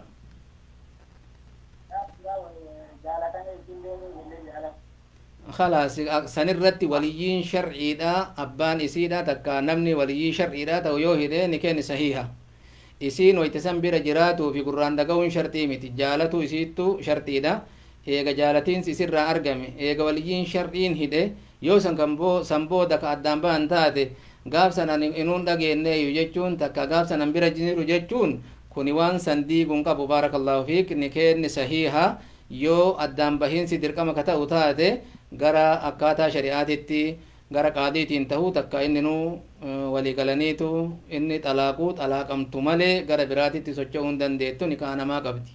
خلاص sanirratti waliyyiin sharciidha abbaan isiidha takka namni waliyyii sharciidha ta'u yoo hidhe nikeen sahiha isiin wayta san bira jiraatuu fi gurraan dhaga'uun shartii miti jaalatu isiittu shartiidha eega jaalatiin isirraa argame eega waliyyiin sharciin hidhe yoo san booda ka addaan ba'an taate gaaf sanan inuun dhageenneeyyu jechuun takka gaaf sanan bira jiru jechuun kuni waan san diiguun qabu baarakallahu fiik nikeenni sahiha yoo addaan bahiinsi dirqama ka ta'u taate gara akkaataa shari'aatitti gara qaadiitiin tahuu takka inni nu walii galaniitu inni xalaaquu xalaaqamtu malee gara biraatitti socho'uu hin dandeettu nikaa namaa qabdi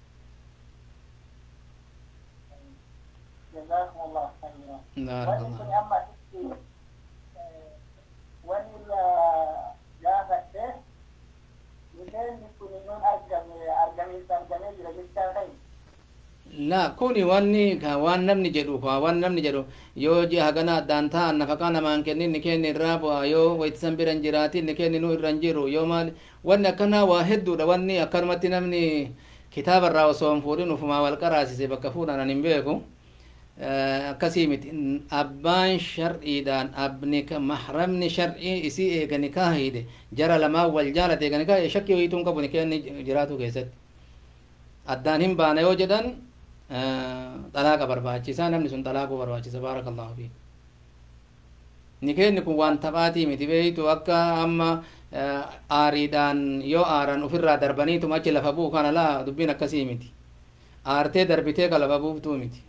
لا كوني واني كوان نمني جدو كوان نمني جدو يو جي هغنا دانتا نفقا نمان كني نكين الراب يو ويتسن برنجراتي نكين نو الرنجيرو يو مال وانا كنا واحد دو واني اكرمتي نمني كتاب الراوسوم فورين وفما والقراسي سي بكفونا ننبيكو كسيمت أبان شرعي دان أبنك محرمني شرعي إسي إيغا نكاهي دي جرى لما والجالة إيغا نكاهي شكي ويتون كبو نكين جراتو كيست أدانهم بانا يوجدان طلاق برباچيسا نمني سن طلاقو برباچيسا بارك الله فيك نكين نكون وان تباتي متي بيتو أكا أما آريدان يو آران أفرا دربانيتو ماچي لفبو كان لا دبين كسيمتي آرتي دربتي كالفبو فتو متي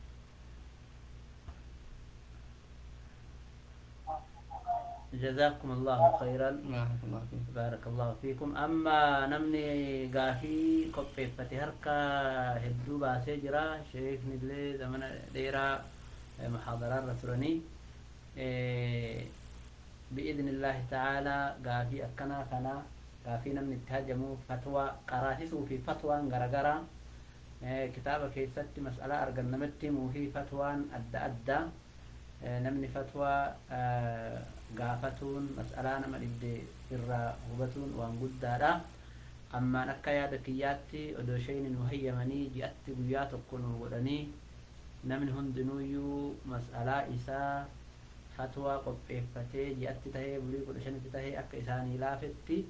جزاكم الله خيرا بارك الله فيكم أما نمني قافي قبي فتهركا هدو باسجرا شيخ ندلي زمن ديرا محاضرات رسولني بإذن الله تعالى قافي أكنا كنا قافي نمني تهجمو فتوى قراتيسو في فتوى غرغرا كتابة كيست مسألة أرقل نمتي موهي فتوى أدى أدى نمني فتوى قافتون مسألة نما لدي إرى هبتون وانقدارا أما نكا يادكياتي ودوشين وهيمني جئت قيات وكونوا ودني نمن هندنويو مسألة إسا فتوى قبفتي جئت تهي بلي قدشن تهي أكا إساني لافتي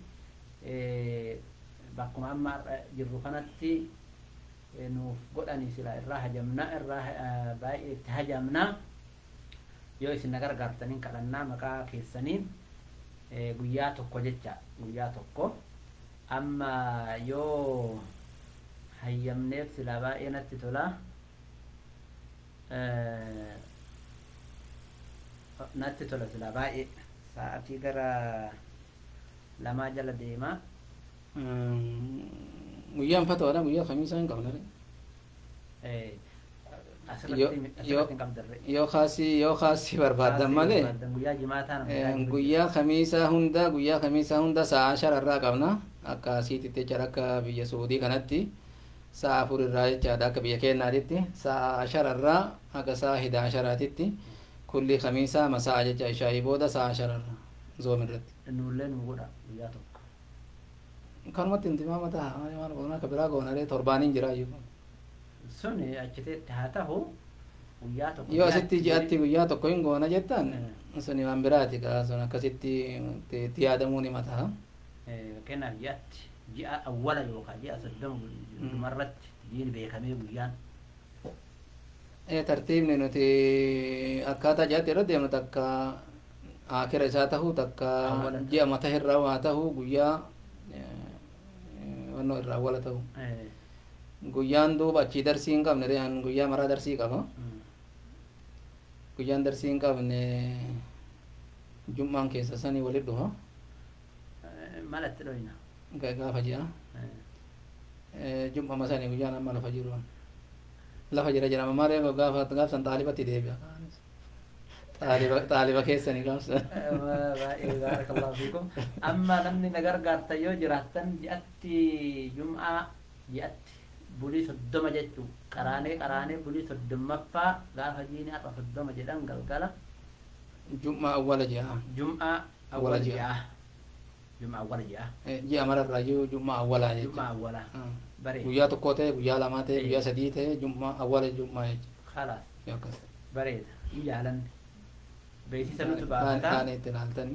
باقم أما جرفنتي نوف قدني سلا إراها جمنا إراها باي اتهجمنا yoo isin nagar gartaniin kadhannaa maqaa keessaniin guyyaa tokko jecha guyyaa tokko amma yoo hayyamneef silaa baay'ee natti tola silaa baay'ee sa'atii gara lamaa jala deema guyyaan fatawaadha guyyaa kamiisaa hin qabnare yoo kaasii barbaadan malee guyyaa kamiisaa hunda sa'a 10 irraa qabna akka asiititti jechaadha akka biyya Suudii kanatti sa'a 4 irraa jechaadha akka biyya keenyaatitti sa'a 10 irraa akka sa'a 11titti kulli kamiisaa masaa jecha ishaa'ii booda sa'a 10 irraa zoom irratti nullee nu godha guyyaa tokko kanumatti intimaama ta'a waan goona akka biraa goonaree torbaaniin jiraayyuu sun achiteetti haa ta'u guyyaa tokko yoo asitti ji'atti guyyaa tokko hin goona jettan suni waan biraati kaa sun akkasitti itti yaadamuu ni mata'a kennaaf ji'atti ji'a awwala yookaan ji'a 30 dhumarratti jiin beekamee guyyaan tartiibni nuti akkaataa ji'atti irra deemnu takka akira isaa tahuu takka ji'a mata irraa waa tahuu guyyaa wannoo irraa awwala tahuu guyyaan duuba achii darsii hin qabne re'aan guyyaa maraa darsii qaba guyyaan darsii hin qabne jum'aan keessa sanii walit dhufa malatti dhoyna gaafa ji'a jum'a masani guyyaan amma lafa jiru lafa jira jedhama malee gaafsan xaalibatti deebi'a طالبة كيسني قامس بارك الله فيكم أما نمني نجار قارتيو جراتن جأتي جمعة جأتي بوليس الدم جتو قراني بوليس الدم فا قال هجيني أطف الدم جدان قال جمعة أول جاء جمعة أول جاء جمعة أول جاء جاء مرة راجو جمعة أولا جمعة أولا بري ويا تقوته ويا لامته ويا سديته جمعة أول جمعة خلاص يوكس بريد يجعلن بيتي سنوت بعدها كان تنالتني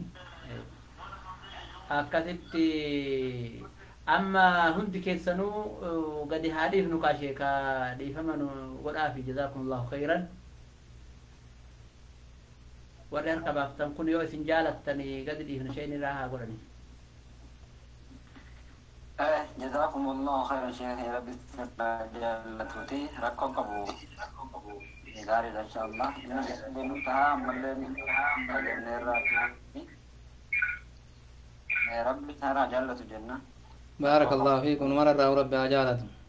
akkasitti amma hundi keessanuu gadi haa dhiifnu kaashee ka dhiifama nu godhaafi jazaakumullahu khayran warri harka baaftan kun yoo isin jaalattanii gadi dhiifna sheen irraa haa godhani جزاكم الله خيرا شيخ يا رب جلتوتي ركون قبو إداري إن شاء الله لنتها ملين يا رب ترى جلت الجنة بارك الله فيكم مرة رب أجالته